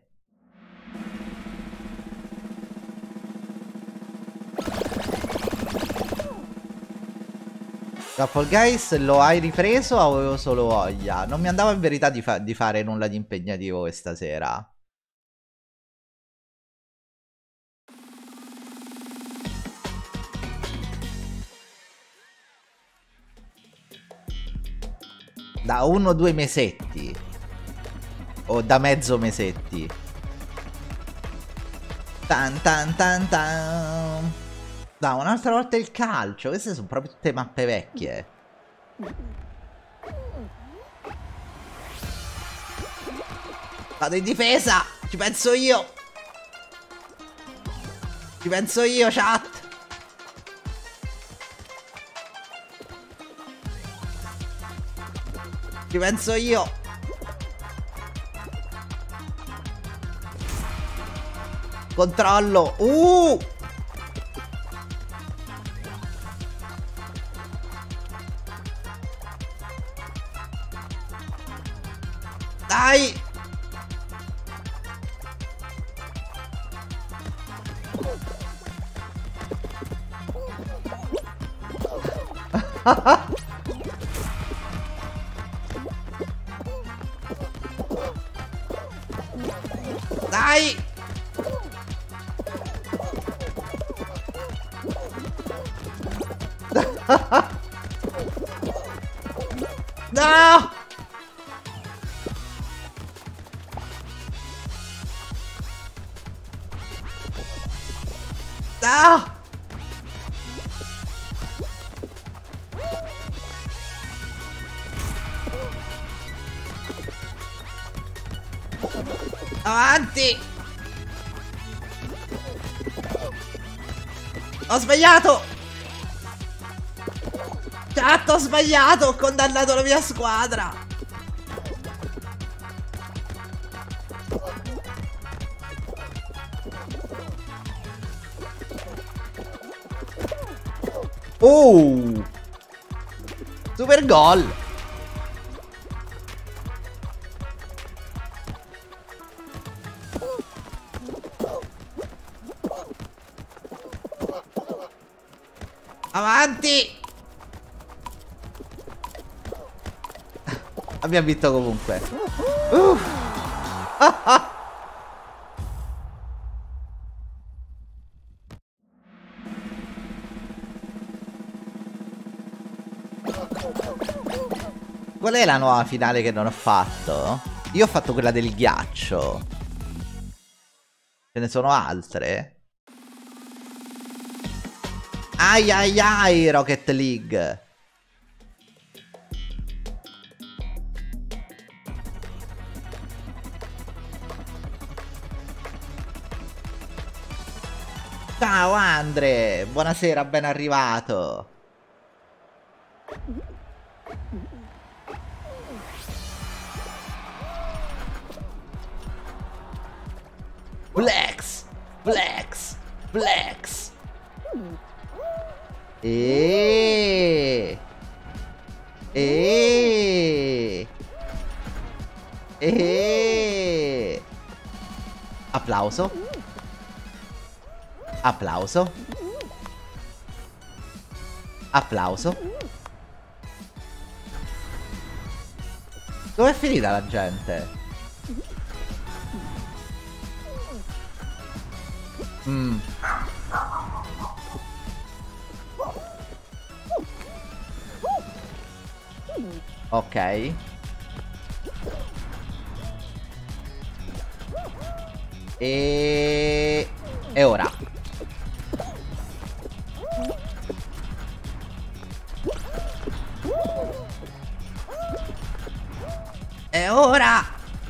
Fall Guys lo hai ripreso o avevo solo voglia? Non mi andava in verità di, fa di fare nulla di impegnativo questa sera. Da uno o due mesetti. O da mezzo mesetti. Tan tan tan tan. Da un'altra volta il calcio. Queste sono proprio tutte mappe vecchie. Vado in difesa. Ci penso io. Ci penso io, chat. Ci penso io. Controllo. Uh! Dai! Dai! No! No! Avanti! Ho sbagliato! Chat, ho sbagliato! Ho condannato la mia squadra! Oh! Super gol! Avanti! Abbiamo vinto comunque. Uh. Ah, ah. Qual è la nuova finale che non ho fatto? Io ho fatto quella del ghiaccio. Ce ne sono altre? Ai ai ai, Rocket League. Ciao Andre, buonasera, ben arrivato. Flex, flex, flex. E e e applauso. Applauso. Applauso. Dove è finita la gente? Mm. Ok. E... E ora. E ora.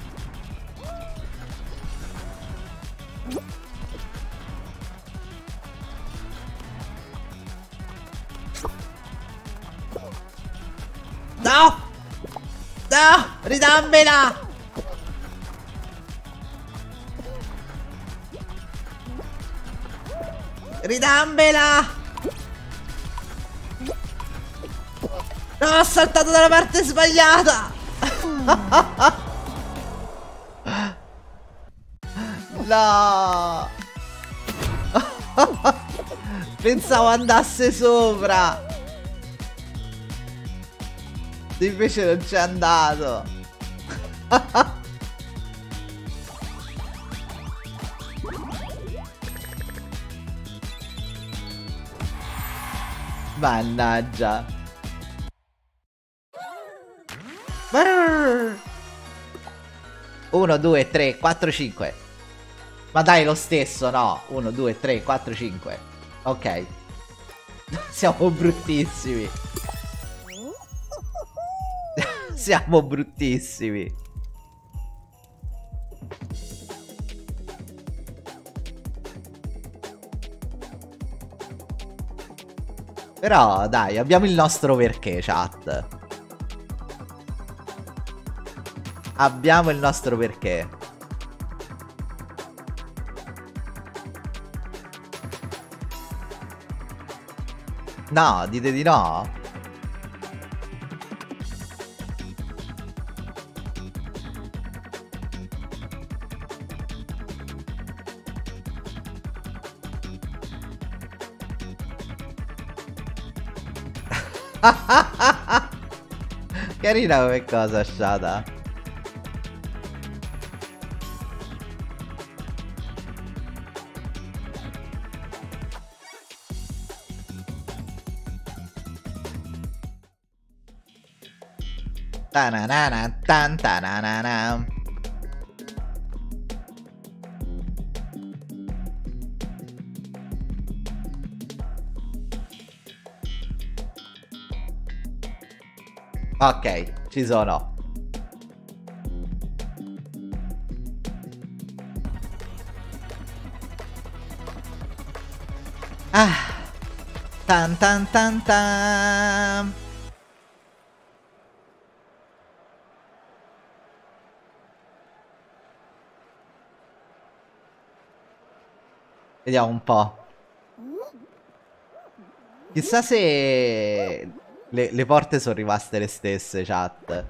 No! No! Ridammela! Ridammela! No, ho saltato dalla parte sbagliata! No! Pensavo andasse sopra! Invece non c'è andato. Mannaggia. uno, due, tre, quattro, cinque. Ma dai, lo stesso, no? uno, due, tre, quattro, cinque. Ok. Siamo bruttissimi. Siamo bruttissimi. Però dai, abbiamo il nostro perché, chat. Abbiamo il nostro perché. No, dite di no? Carina come cosa, Shada. Tananana, tan tananana. Ok, ci sono. Ah. Tan tan tan tan. Vediamo un po'. Chissà se le, le porte sono rimaste le stesse, chat.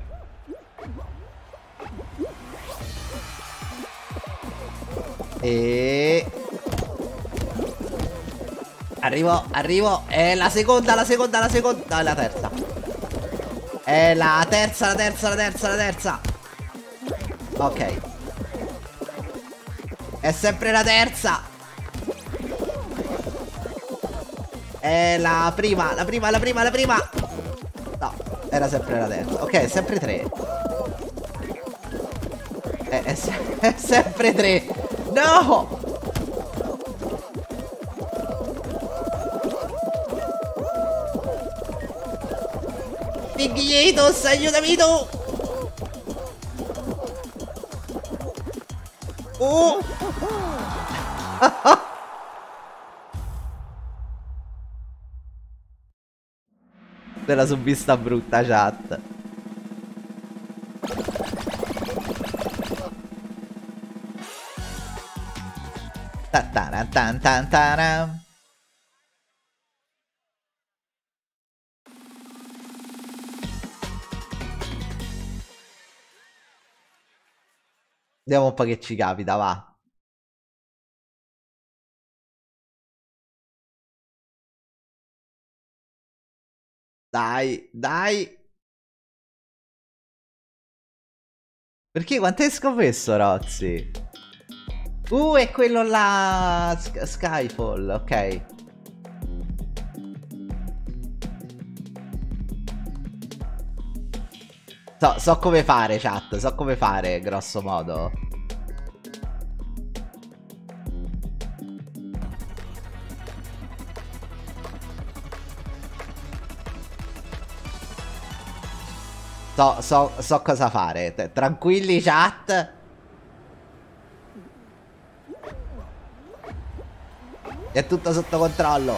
E... Arrivo, arrivo. È la seconda, la seconda, la seconda. No, è la terza. È la terza, la terza, la terza, la terza. Ok. È sempre la terza. È la prima, la prima, la prima, la prima. No, era sempre la terza. Ok, è sempre tre. È, è, se è sempre tre. No! Pighitos, aiutami tu! Oh! Me la son vista brutta, chat. Ta-ta-ra-tan-tan-tan-tan. Vediamo un po' che ci capita, va. Dai, dai. Perché quanto hai scommesso, Rozzi? Uh, è quello là... Sk Skyfall, ok. So, so come fare, chat, so come fare, grosso modo. So, so, so cosa fare. T Tranquilli, chat. È tutto sotto controllo.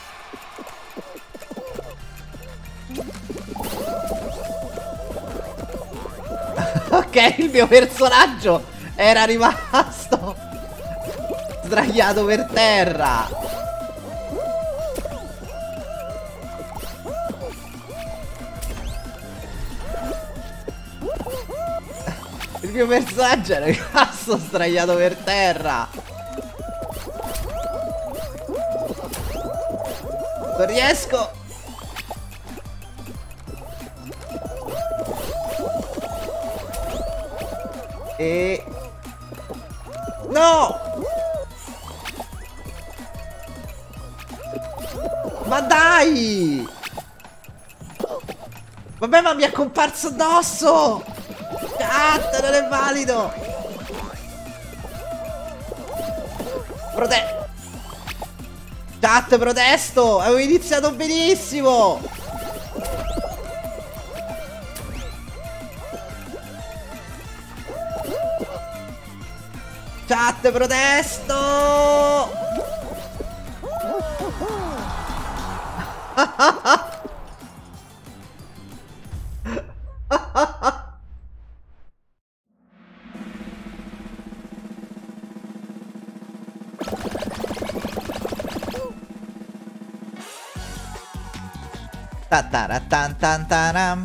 Ok, il mio personaggio era rimasto sdraiato per terra. Il mio personaggio era rimasto sdraiato per terra. Non riesco. E... no! Ma dai! Vabbè, ma mi è comparso addosso! Cazzo, non è valido! Prote... Chat, protesto! Avevo iniziato benissimo! Chat, protesto! Ta-ta-ra-tan-tan-taram.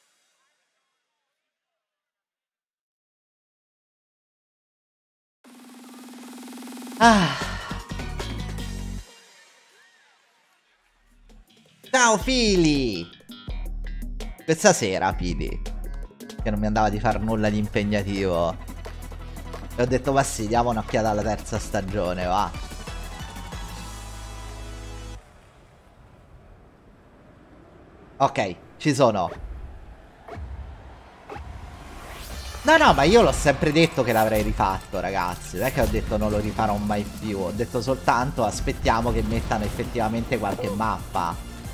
Ah. Ciao Fili. Questa sera Fili, che non mi andava di far nulla di impegnativo, e ho detto ma sì, diamo un'occhiata alla terza stagione, va. Ok, ci sono. No, no, ma io l'ho sempre detto che l'avrei rifatto, ragazzi. Non è che ho detto non lo rifarò mai più. Ho detto soltanto aspettiamo che mettano effettivamente qualche mappa.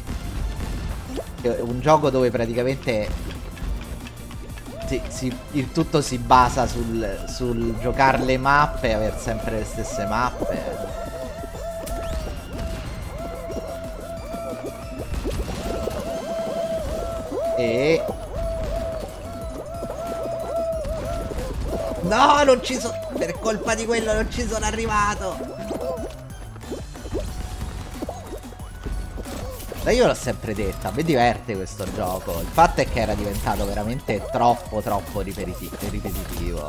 È un gioco dove praticamente si, si, il tutto si basa sul, sul giocare le mappe e aver sempre le stesse mappe. E... no, non ci sono... per colpa di quello non ci sono arrivato. Ma io l'ho sempre detta, mi diverte questo gioco. Il fatto è che era diventato veramente troppo troppo ripetitivo.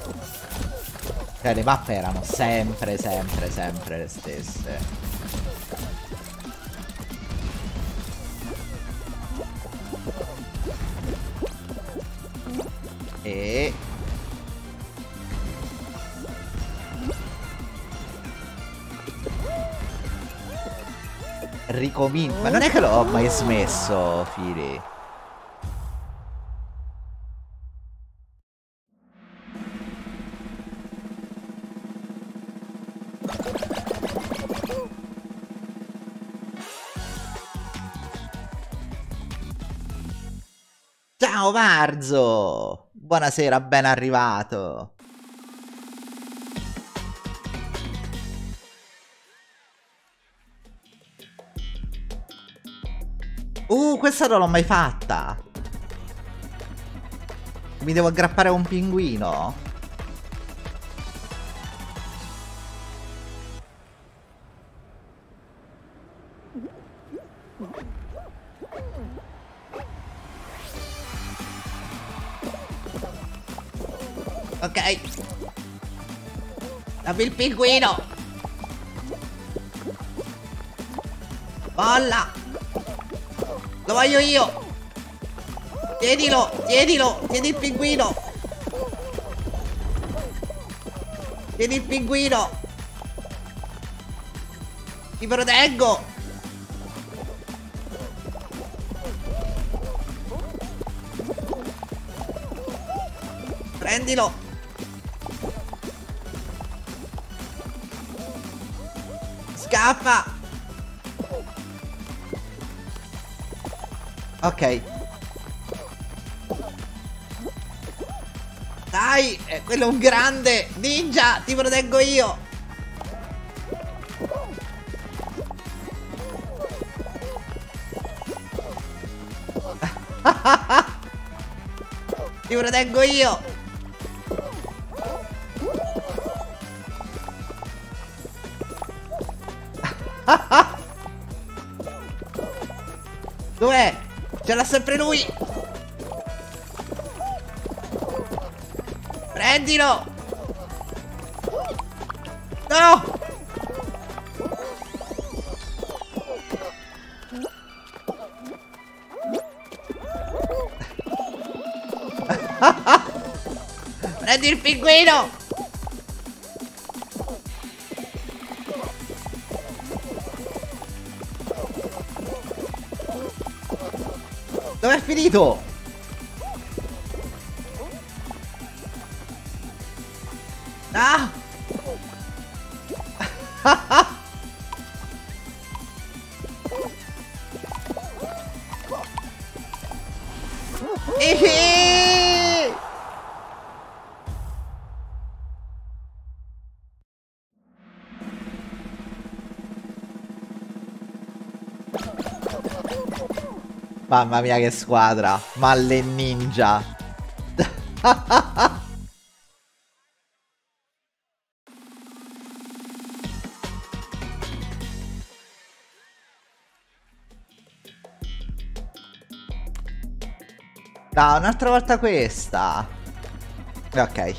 Cioè le mappe erano sempre sempre sempre le stesse. ricomincio. Ma non è che l'ho mai smesso, Fili. Ciao Marzo! Buonasera, ben arrivato. Uh, questa non l'ho mai fatta. Mi devo aggrappare a un pinguino. Ok. Dammi il pinguino. Molla. Lo voglio io. Tienilo, tienilo, tieni il pinguino. Tieni il pinguino. Ti proteggo. Prendilo. Scappa. Ok. Dai, eh, quello è un grande ninja, ti proteggo io. Ti proteggo io. Dov'è? Ce l'ha sempre lui. Prendilo. No. Prendi il pinguino. Dove è finito? Ah! Ehi! Mamma mia che squadra. Malle ninja. No, un'altra volta questa. Ok.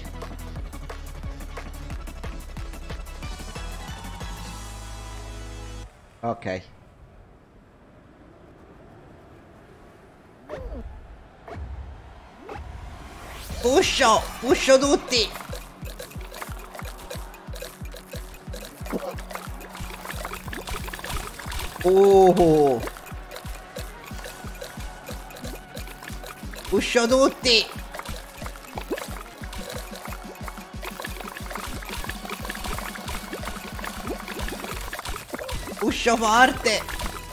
Ok. Puscio! Puscio tutti! Oh! Puscio tutti! Puscio forte!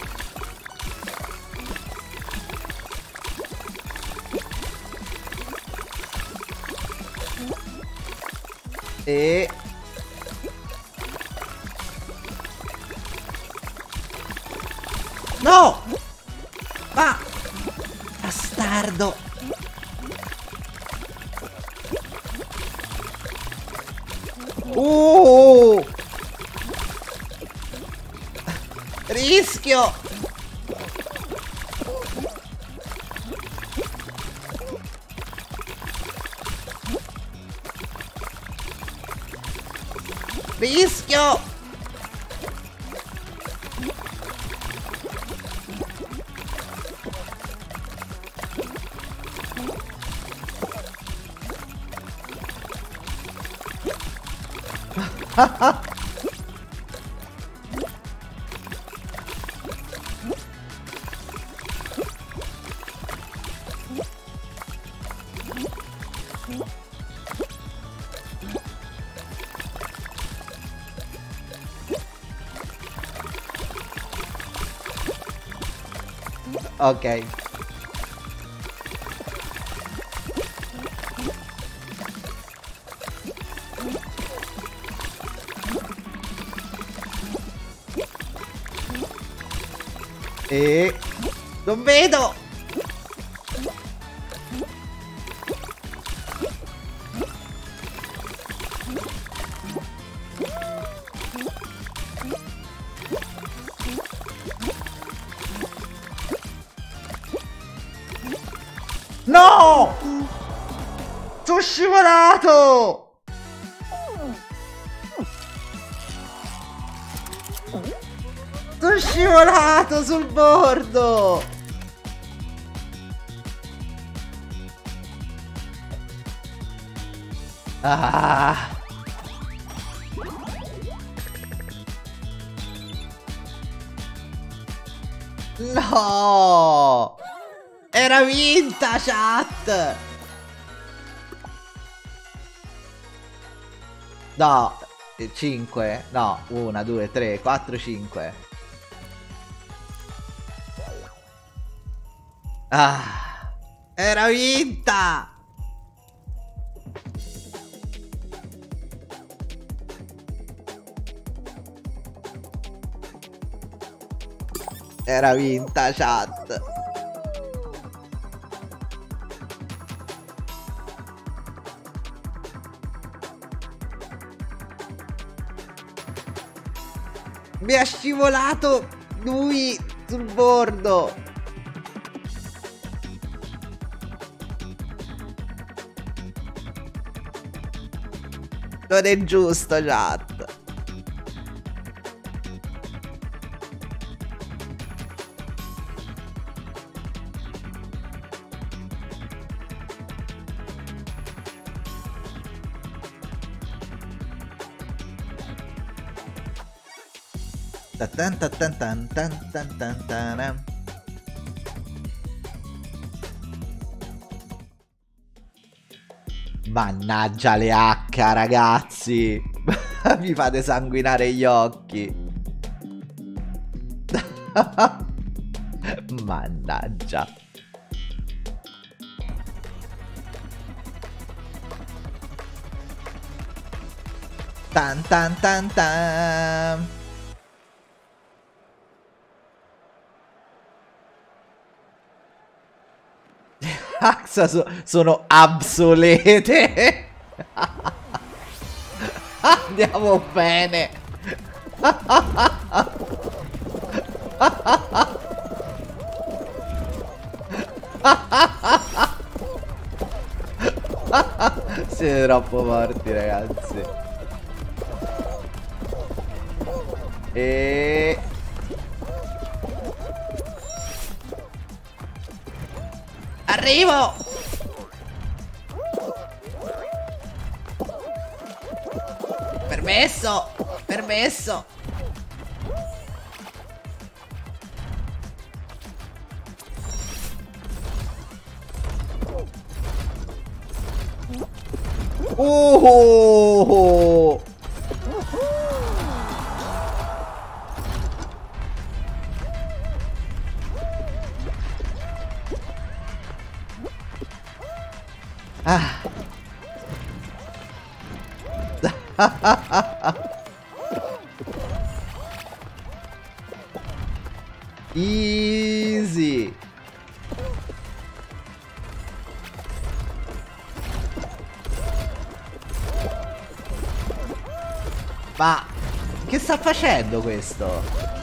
E... No! Ma... Bastardo! Uh! Rischio! Rischio! Ok. E... non vedo! No! Sono scivolato! Sono scivolato sul bordo! Ah! No! Era vinta, chat! No, cinque? No, uno, due, tre, quattro, cinque. Ah, era vinta! Era vinta, chat. Mi ha scivolato lui sul bordo. Non è giusto, chat. Tan tan tan tan tan tan tan tan. Mannaggia le H, ragazzi. Mi fate sanguinare gli occhi. Mannaggia. Tan tan tan tan. Axa so sono obsolete. Andiamo bene. Siete troppo forti, ragazzi. E... arrivo! Permesso! Permesso! Oh! Ah. Easy. Ma che sta facendo questo?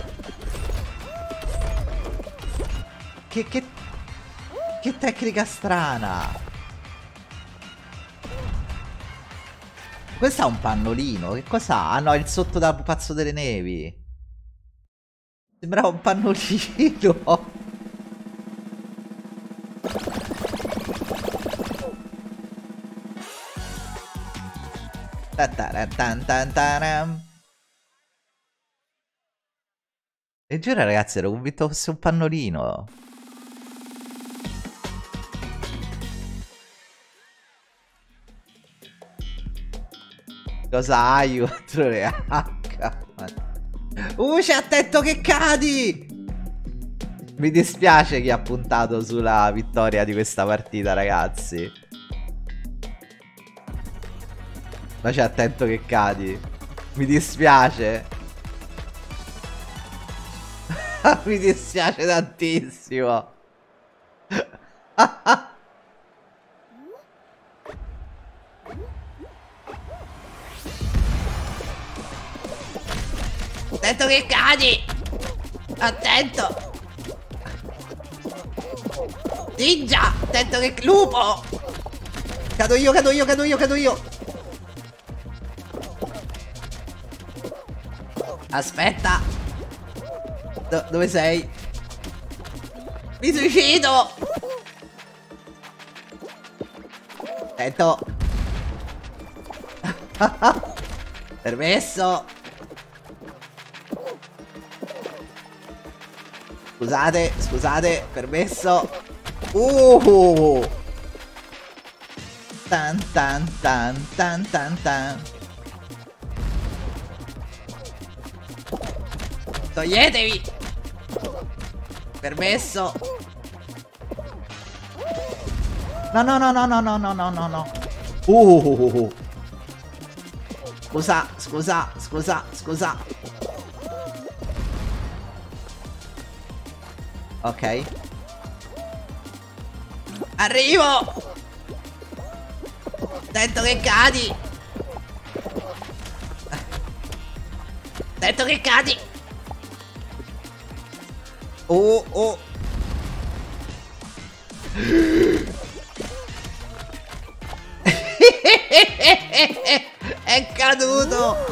Che, che, che tecnica strana. Questo ha un pannolino. Che cos'ha? Ah no, il sotto da pupazzo delle nevi. Sembrava un pannolino. E giuro, ragazzi, ero convinto fosse un pannolino. Cosa hai contro le H? Uh, c'è attento che cadi! Mi dispiace chi ha puntato sulla vittoria di questa partita, ragazzi. Ma c'è attento che cadi. Mi dispiace. Mi dispiace tantissimo. Attento che cadi. Attento. Ninja. Attento che lupo. Cado io, cado io, cado io, cado io. Aspetta. Do dove sei? Mi suicido. Attento. Permesso. Scusate, scusate, permesso. Uh. Tan tan tan tan tan tan. Toglietevi. Permesso. No no no no no no no no no no. Uh. Scusa, scusa, scusa, scusa. Ok. Arrivo. Detto che cadi. Detto che cadi. Oh oh. È caduto.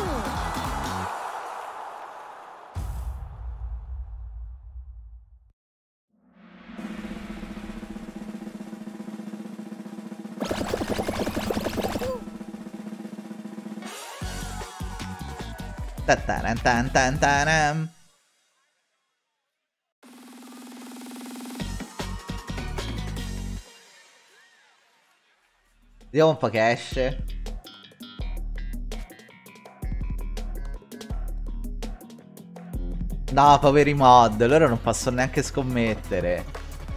Tan tan tan tan. Vediamo un po' che esce. No, poveri mod, loro non possono neanche scommettere.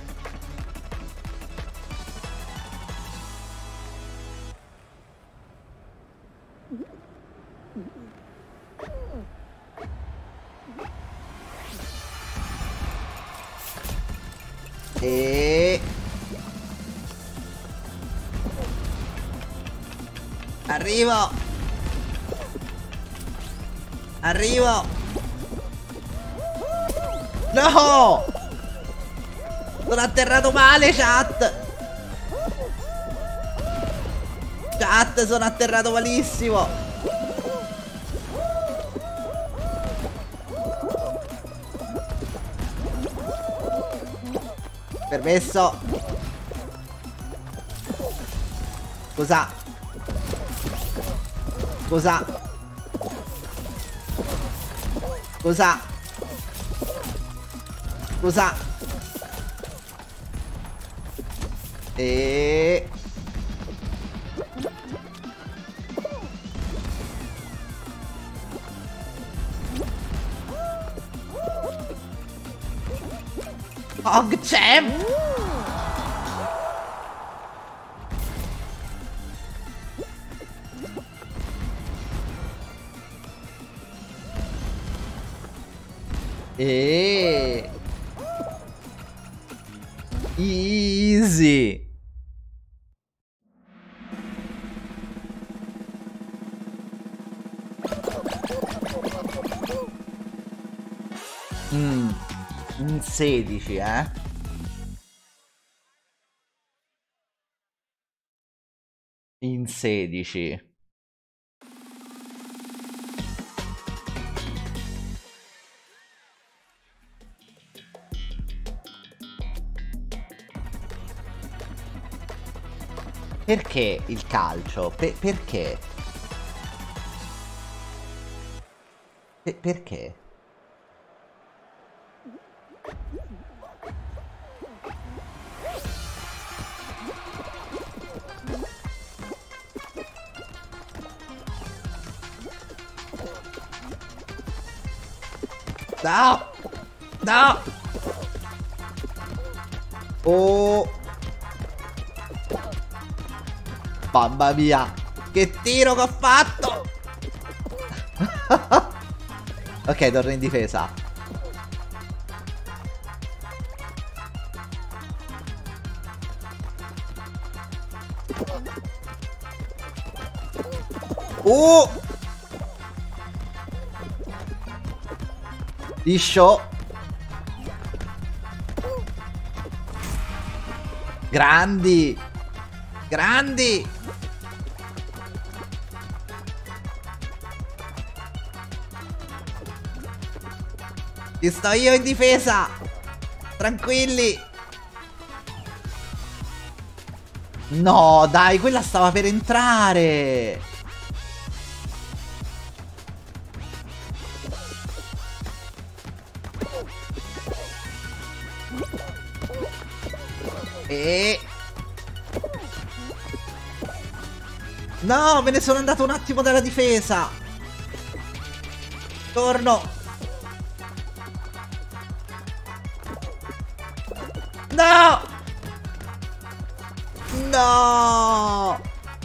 E... Arrivo. Arrivo. No! Sono atterrato male, chat. Chat, sono atterrato malissimo. Permesso. Scusa. Scusa. Scusa. Scusa. E... PogChamp. E... Easy. Mm. In sedici, eh? In sedici. Perché il calcio? Pe- perché? Pe- perché? No! No! Oh. Mamma mia, che tiro che ho fatto. Ok, torno in difesa. Oh. Liscio. Grandi. Grandi. Ci sto io in difesa. Tranquilli. No, dai, quella stava per entrare. E... no, me ne sono andato un attimo dalla difesa. Torno. No! No!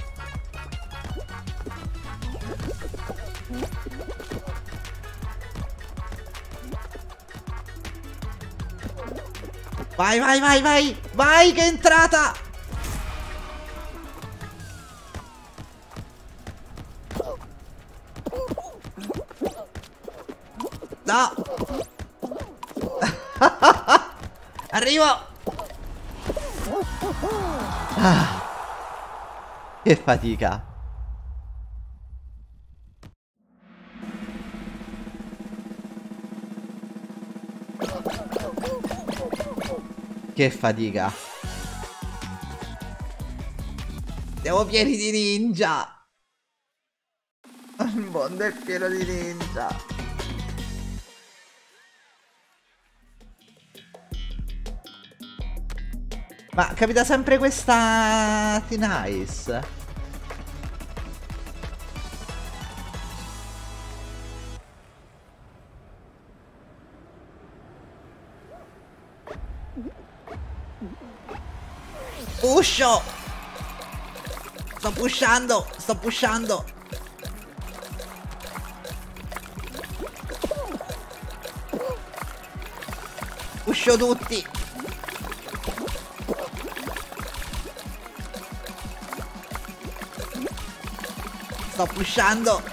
Vai, vai, vai, vai! Vai, che è entrata! No! Arrivo! Ah, che fatica. Che fatica. Siamo pieni di ninja. Il mondo è pieno di ninja. Ma capita sempre questa T-Nice. Pusho. Sto pushando. Sto pushando. Pusho tutti. Sto pushando.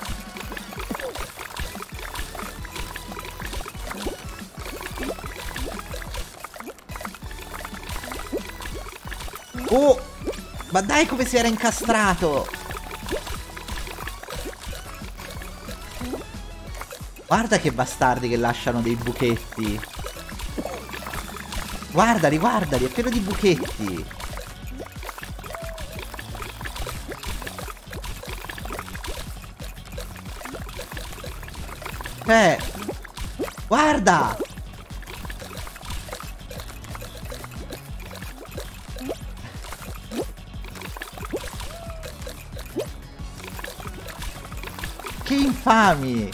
Oh, ma dai come si era incastrato. Guarda che bastardi che lasciano dei buchetti. Guardali, guardali, è pieno di buchetti. Eh, guarda. Che infami.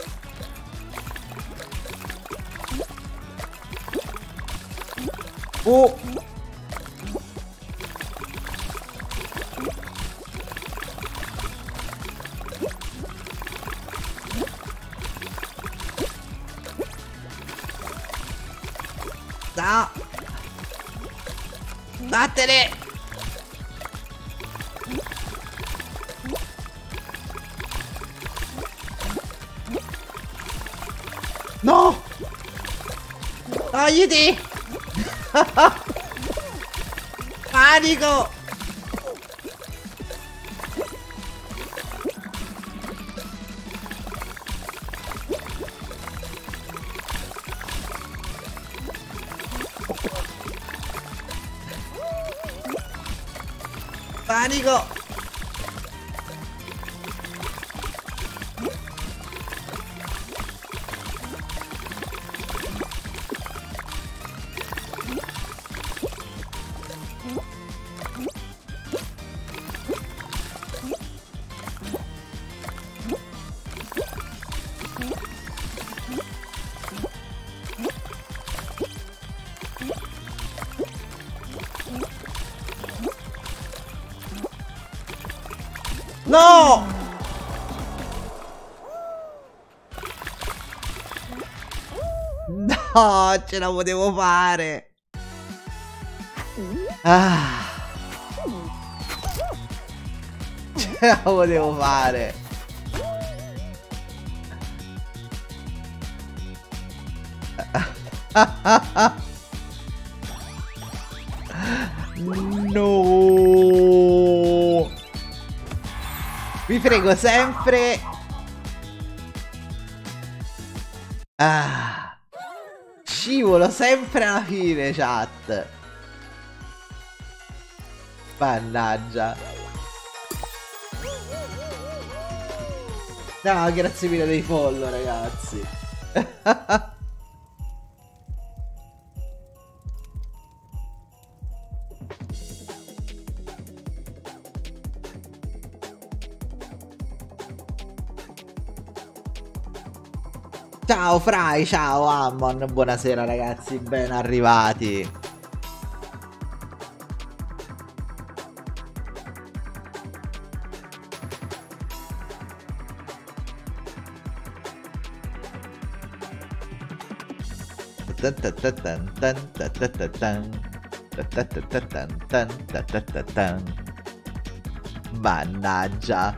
Oh. No. Vattene. No. Togliti. Panico. Panico. No! No, ce la potevo fare. Ah. Ce la potevo fare. No. Vi prego sempre. Ah. Scivolo sempre alla fine, chat. Mannaggia. No, grazie mille dei follow, ragazzi. Ciao Fry, ciao Ammon, buonasera ragazzi, ben arrivati. Mannaggia.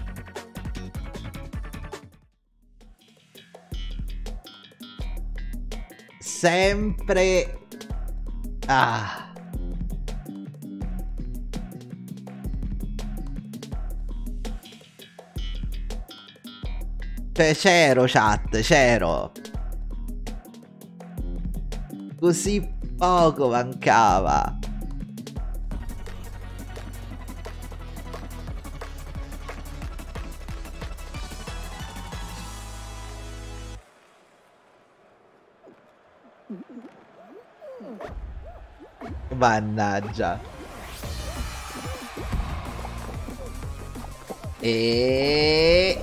Sempre. Ah. C'ero chat, c'ero. Così poco mancava. Mannaggia. E...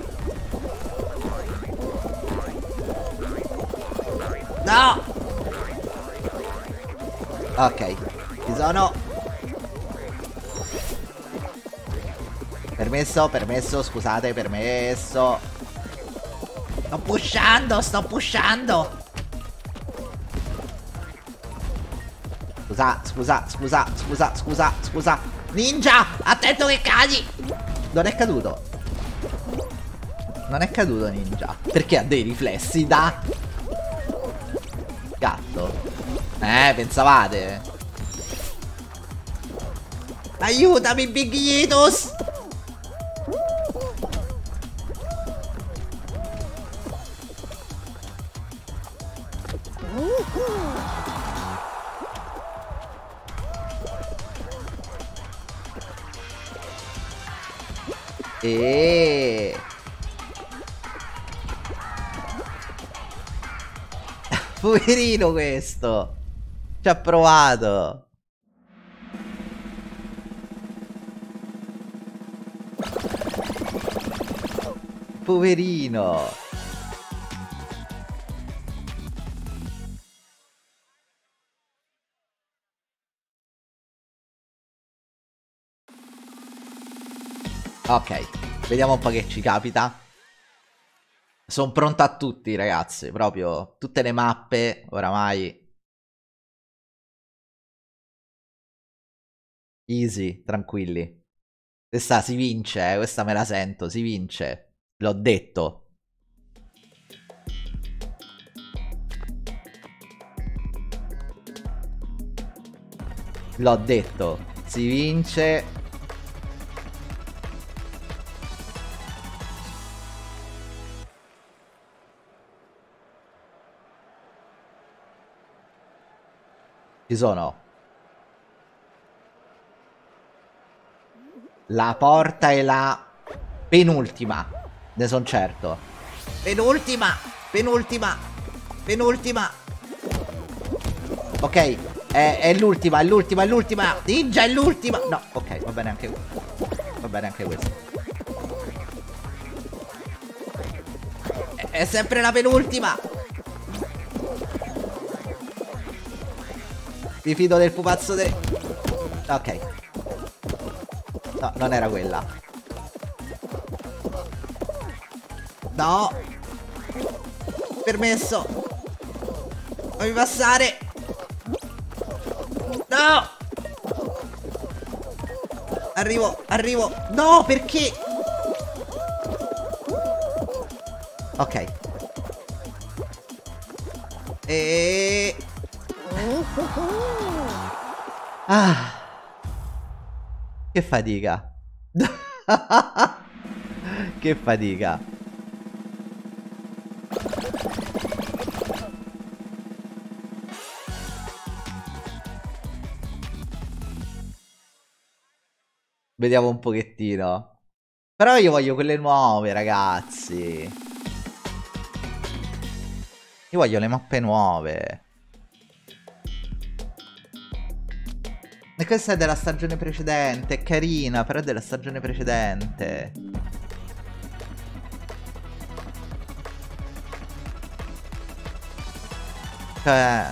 no! Ok, ci sono. Permesso, permesso, scusate, permesso. Sto pushando, sto pushando. Scusa, scusa, scusa, scusa, scusa, scusa. Ninja, attento che cadi. Non è caduto. Non è caduto Ninja. Perché ha dei riflessi da gatto. Eh, pensavate? Aiutami, Big Yitus. E poverino questo. Ci ha provato. Poverino. Ok, vediamo un po' che ci capita. Sono pronto a tutti, ragazzi. Proprio tutte le mappe, oramai. Easy, tranquilli. Questa si vince, eh. Questa me la sento, si vince. L'ho detto. L'ho detto. Si vince. Ci sono. La porta è la penultima. Ne sono certo. Penultima. Penultima. Penultima. Ok. È, è l'ultima, è l'ultima, è l'ultima. Ninja è l'ultima. No, ok, va bene anche questo. Va bene anche questo. È, è sempre la penultima. Mi fido del pupazzo de... Ok. No, non era quella. No. Permesso. Fammi passare. No. Arrivo, arrivo. No, perché? Ok. E... Ah. Che fatica. Che fatica. Vediamo un pochettino. Però io voglio quelle nuove, ragazzi. Io voglio le mappe nuove. E questa è della stagione precedente. È carina, però è della stagione precedente. Cioè...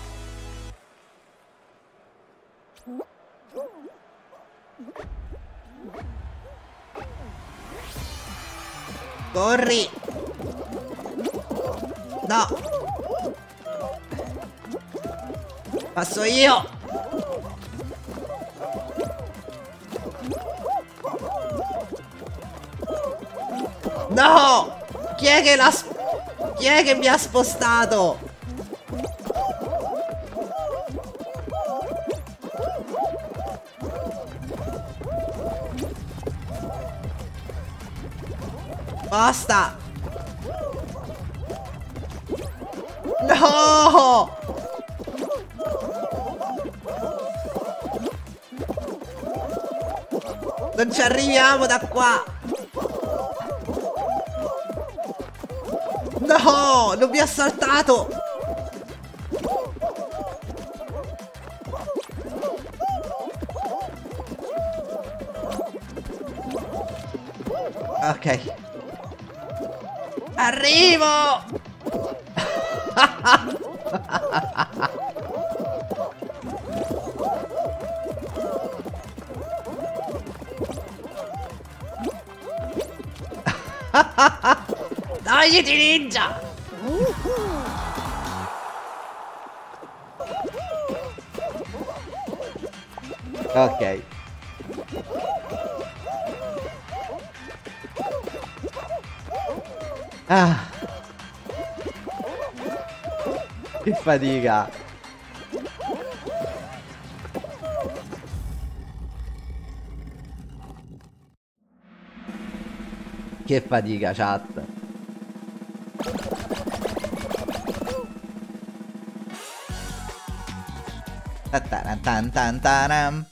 Corri! No! Passo io! No! Chi è che l'ha... Chi è che mi ha spostato? Basta! No! Non ci arriviamo da qua! No! Non mi ha saltato! Ok. Arrivo! Dai, ti ninja! Ok. Ah. Che fatica. Che fatica, chat. Ta-ta-tan-tan-tan-tan.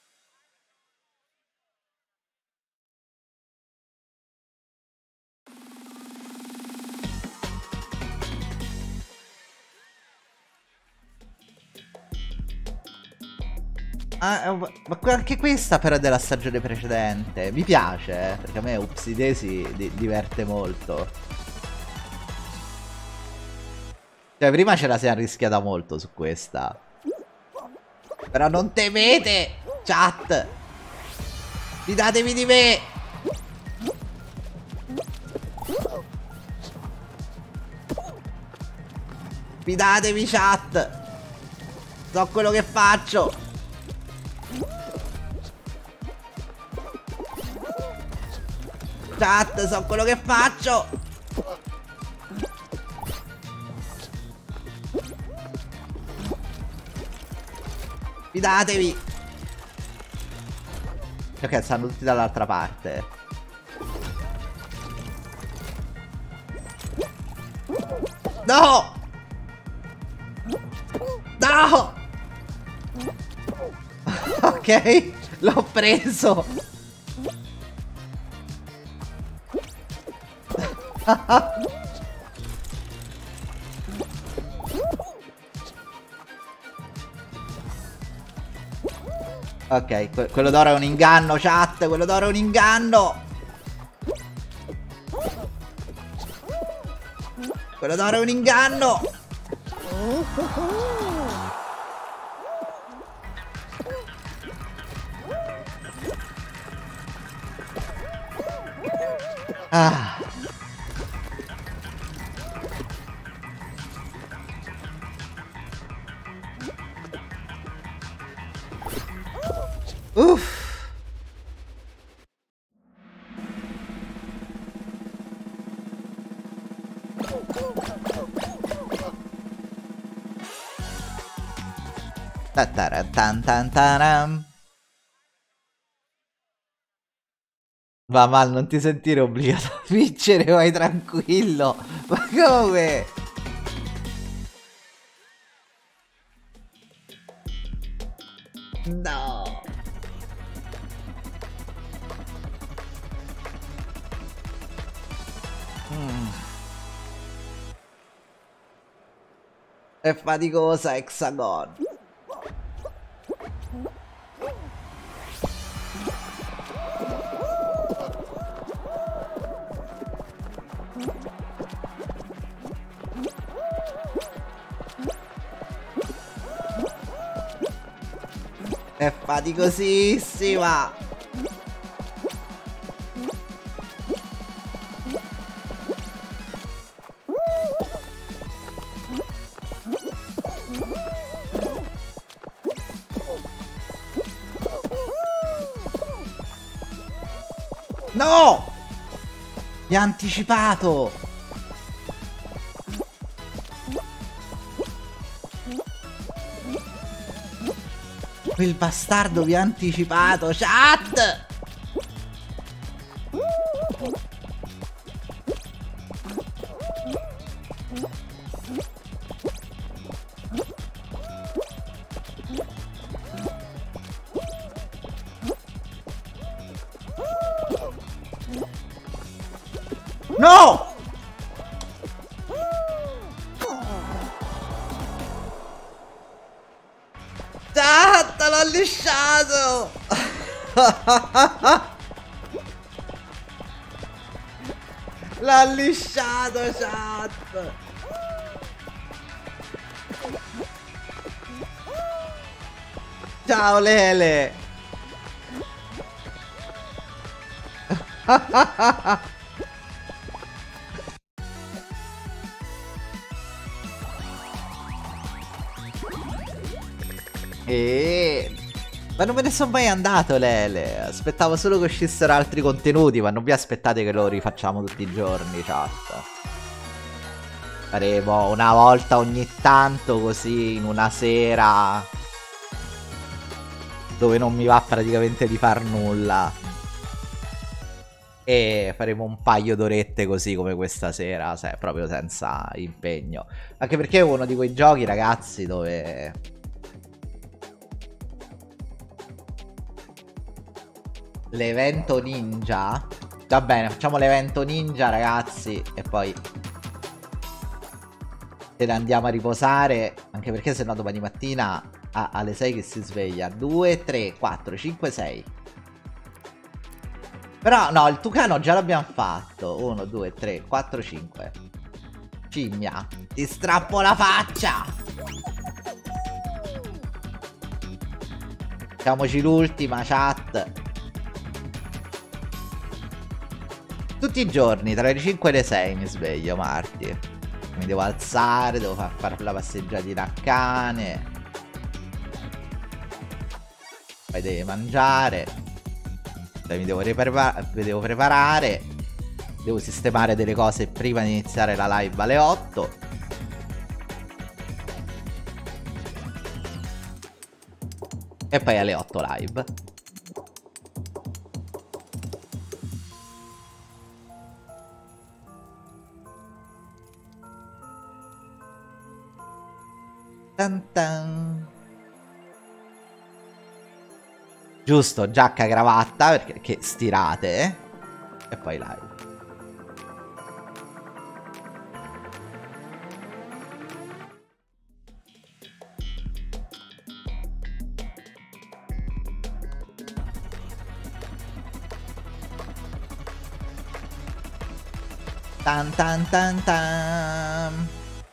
Ah, ma anche questa però è della stagione precedente. Mi piace, eh, perché a me Upsi Daisy di diverte molto. Cioè, prima ce la si è arrischiata molto su questa. Però non temete, chat. Fidatevi di me. Fidatevi, chat. So quello che faccio. Chat, so quello che faccio. Fidatevi. Ok, stanno tutti dall'altra parte. No! No! Ok, l'ho preso. Ok, que quello d'oro è un inganno, chat. Quello d'oro è un inganno. Quello d'oro è un inganno. Ah. Ta-ta-ra-tan-tan-taram. Va mal, non ti sentire obbligato a vincere, vai tranquillo. Ma come? No. Mm. È faticosa Hexagon. È faticosissima. No! Mi ha anticipato. Quel bastardo vi ha anticipato, chat! No! Chat, l'ho lisciato! L'ha lisciato, chat! Ciao Lele! E... Ma non me ne sono mai andato, Lele. Aspettavo solo che uscissero altri contenuti. Ma non vi aspettate che lo rifacciamo tutti i giorni, chat. Faremo una volta ogni tanto, così, in una sera dove non mi va praticamente di far nulla. E faremo un paio d'orette così come questa sera, se, proprio senza impegno. Anche perché è uno di quei giochi, ragazzi, dove... l'evento ninja. Va bene, facciamo l'evento ninja, ragazzi, e poi ce ne andiamo a riposare. Anche perché sennò domani mattina a, alle sei che si sveglia. Due, tre, quattro, cinque, sei. Però no, il tucano già l'abbiamo fatto. Uno, due, tre, quattro, cinque. Scimmia, ti strappo la faccia. Facciamoci l'ultima, chat. Tutti i giorni, tra le cinque e le sei mi sveglio, Marti. Mi devo alzare, devo far fare la passeggiatina a cane. Poi devi mangiare. Poi mi devo, mi devo preparare. Devo sistemare delle cose prima di iniziare la live alle otto. E poi alle otto live. Tan tan. Giusto, giacca cravatta, perché che stirate, eh? E poi live. Tan tan tan tan.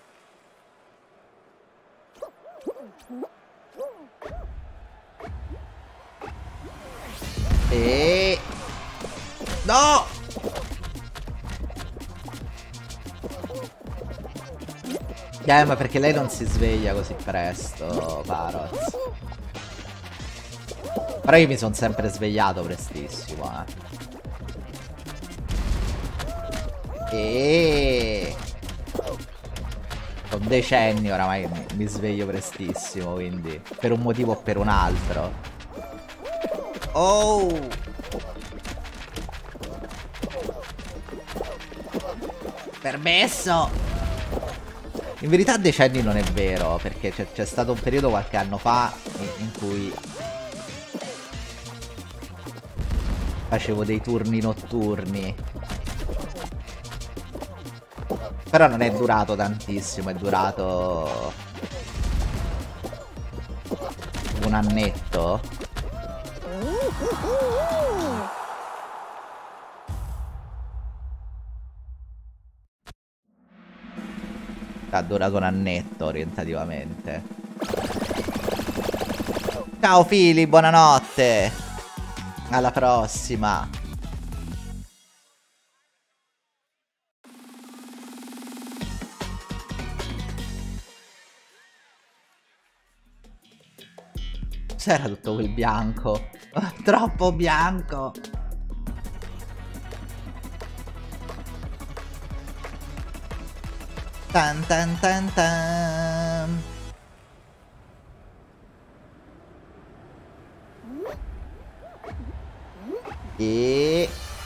E... no! Eh, ma perché lei non si sveglia così presto, Paroz. Però io mi sono sempre svegliato prestissimo, eh. E... Sono decenni oramai che mi, mi sveglio prestissimo, quindi per un motivo o per un altro. Oh! Permesso! In verità decenni non è vero, perché c'è stato un periodo qualche anno fa in, in cui facevo dei turni notturni. Però non è durato tantissimo, è durato un annetto. Ha durato un annetto orientativamente. Ciao Fili, buonanotte. Alla prossima. C'era tutto quel bianco. Oh, troppo bianco. Tan tan tan tan. E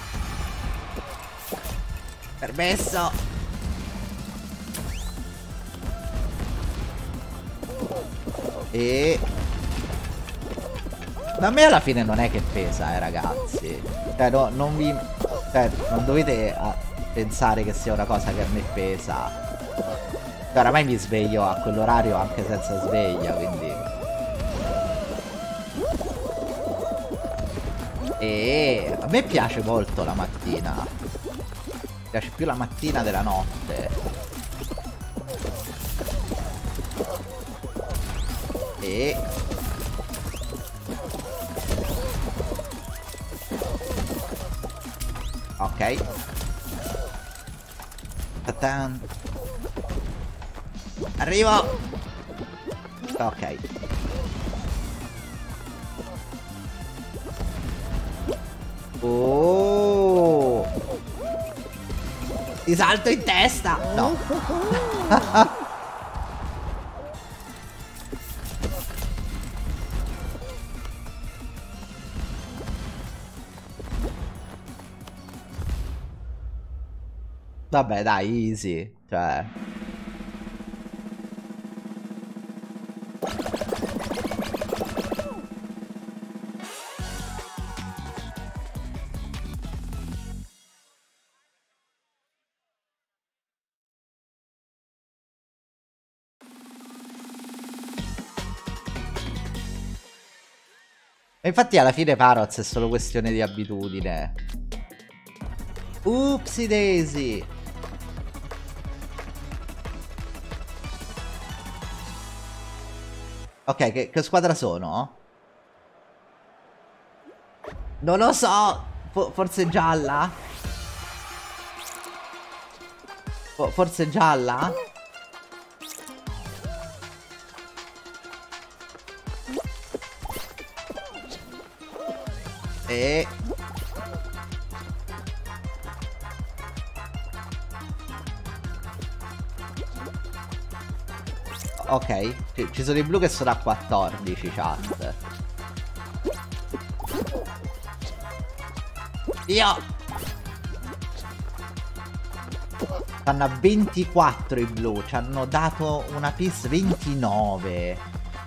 permesso. E ma a me alla fine non è che pesa, eh ragazzi. Cioè no, non vi, cioè, non dovete a pensare che sia una cosa che a me pesa. Cioè, oramai mi sveglio a quell'orario anche senza sveglia, quindi. E a me piace molto la mattina. Mi piace più la mattina della notte. E ok. Ta-tan. Arrivo. Ok. Oh. Ti salto in testa. No. Vabbè dai, easy. Cioè e infatti alla fine Paroz è solo questione di abitudine. Upsi daisy. Ok, che, che squadra sono? Non lo so. F forse gialla? F forse gialla? E ok, ci, ci sono i blu che sono a quattordici chat. Io stanno a ventiquattro i blu. Ci hanno dato una pista ventinove.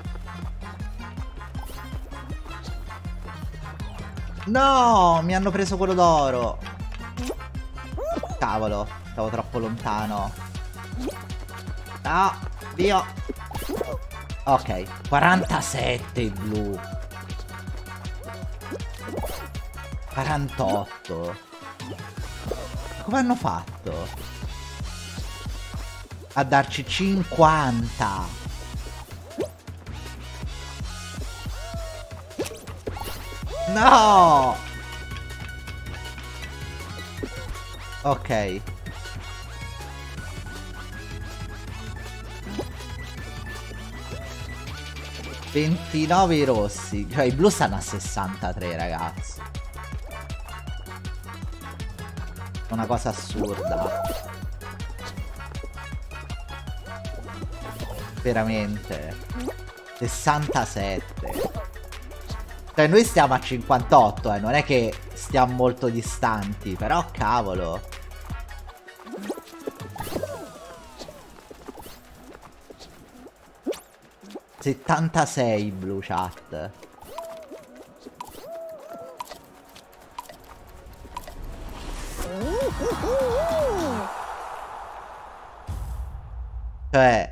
No, mi hanno preso quello d'oro. Cavolo, stavo troppo lontano. No, io. Ok, quarantasette i blu. quarantotto. Come hanno fatto a darci cinquanta? No! Ok. ventinove i rossi. Cioè i blu stanno a sessantatré, ragazzi. Una cosa assurda. Veramente. sessantasette. Cioè noi stiamo a cinquantotto, eh. Non è che stiamo molto distanti. Però cavolo. settantasei blue chat. Cioè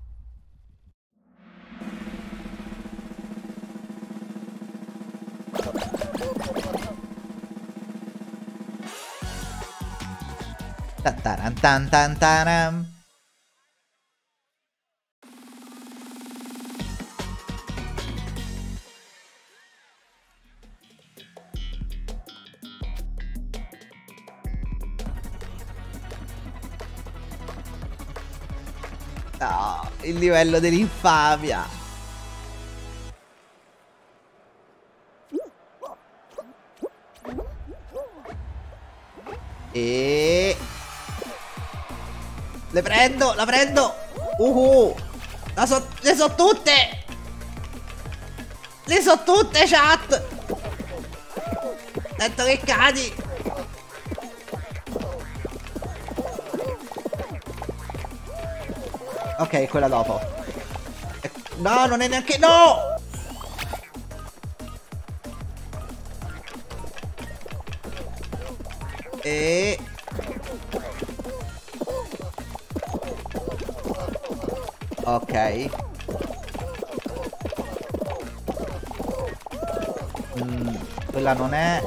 Tarantantantaram. No, il livello dell'infamia. E le prendo, la prendo. Uhu. La so, le so tutte. Le so tutte, chat. Detto che cadi. Ok, quella dopo. No, non è neanche... No! E... Ok. Mm, quella non è.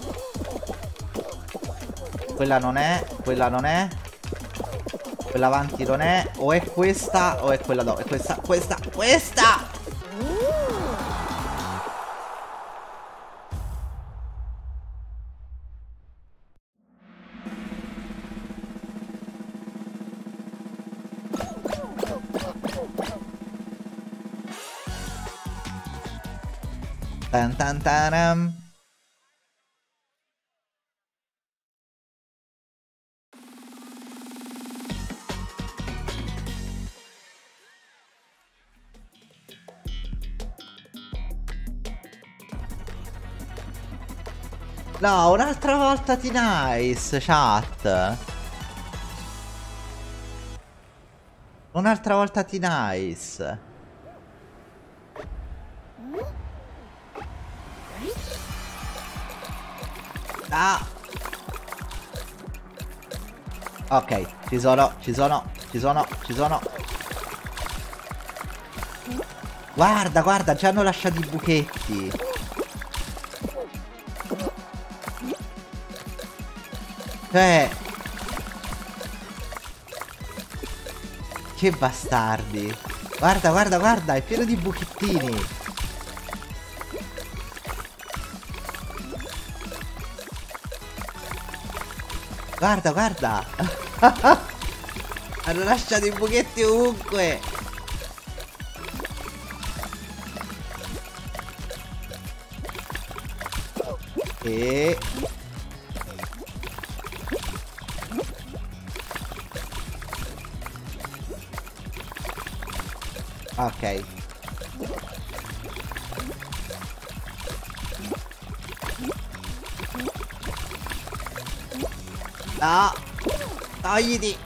Quella non è. Quella non è. Quella avanti non è. O è questa o è quella dopo. È questa, questa, questa! Tan tan taram. No, un'altra volta ti nice, chat. Un'altra volta ti nice. Ah. Ok, ci sono, ci sono, ci sono, ci sono. Guarda, guarda, ci hanno lasciato i buchetti. Cioè, che bastardi. Guarda, guarda, guarda, è pieno di buchettini. Guarda, guarda. Hanno lasciato i buchetti ovunque. E... ok. No. Togliti.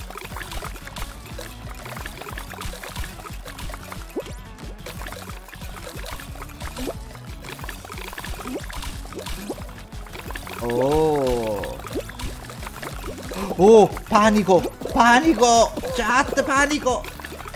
Oh. Oh, panico. Panico. Chat, panico.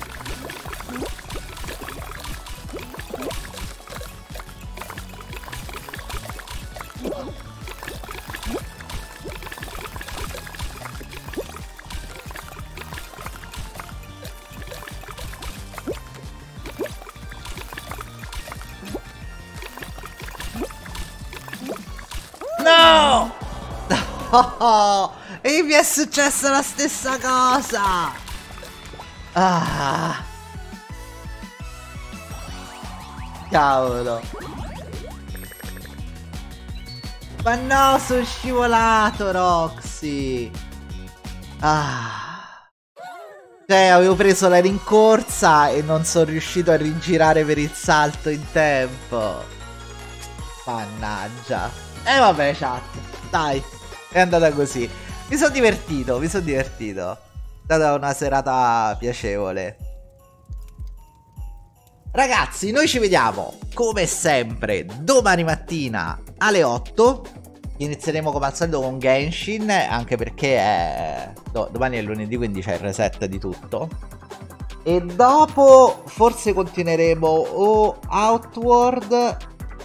No! No! E mi è successa la stessa cosa! Ah! Cavolo! Ma no, sono scivolato, Roxy! Ah! Cioè, avevo preso la rincorsa e non sono riuscito a rigirare per il salto in tempo. Mannaggia. E vabbè, chat. Dai, è andata così. Mi sono divertito, mi sono divertito. È stata una serata piacevole. Ragazzi, noi ci vediamo, come sempre, domani mattina alle otto. Inizieremo come al solito con Genshin, anche perché è... Do domani è lunedì, quindi c'è il reset di tutto. E dopo forse continueremo o Outward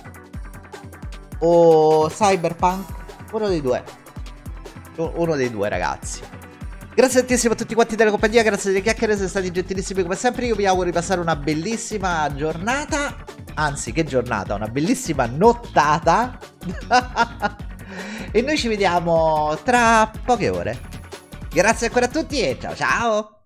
o Cyberpunk. Uno dei due. Uno dei due, ragazzi. Grazie tantissimo a tutti quanti della compagnia, grazie delle chiacchiere, siete stati gentilissimi come sempre. Io vi auguro di passare una bellissima giornata. Anzi, che giornata, una bellissima nottata. E noi ci vediamo tra poche ore. Grazie ancora a tutti e ciao ciao.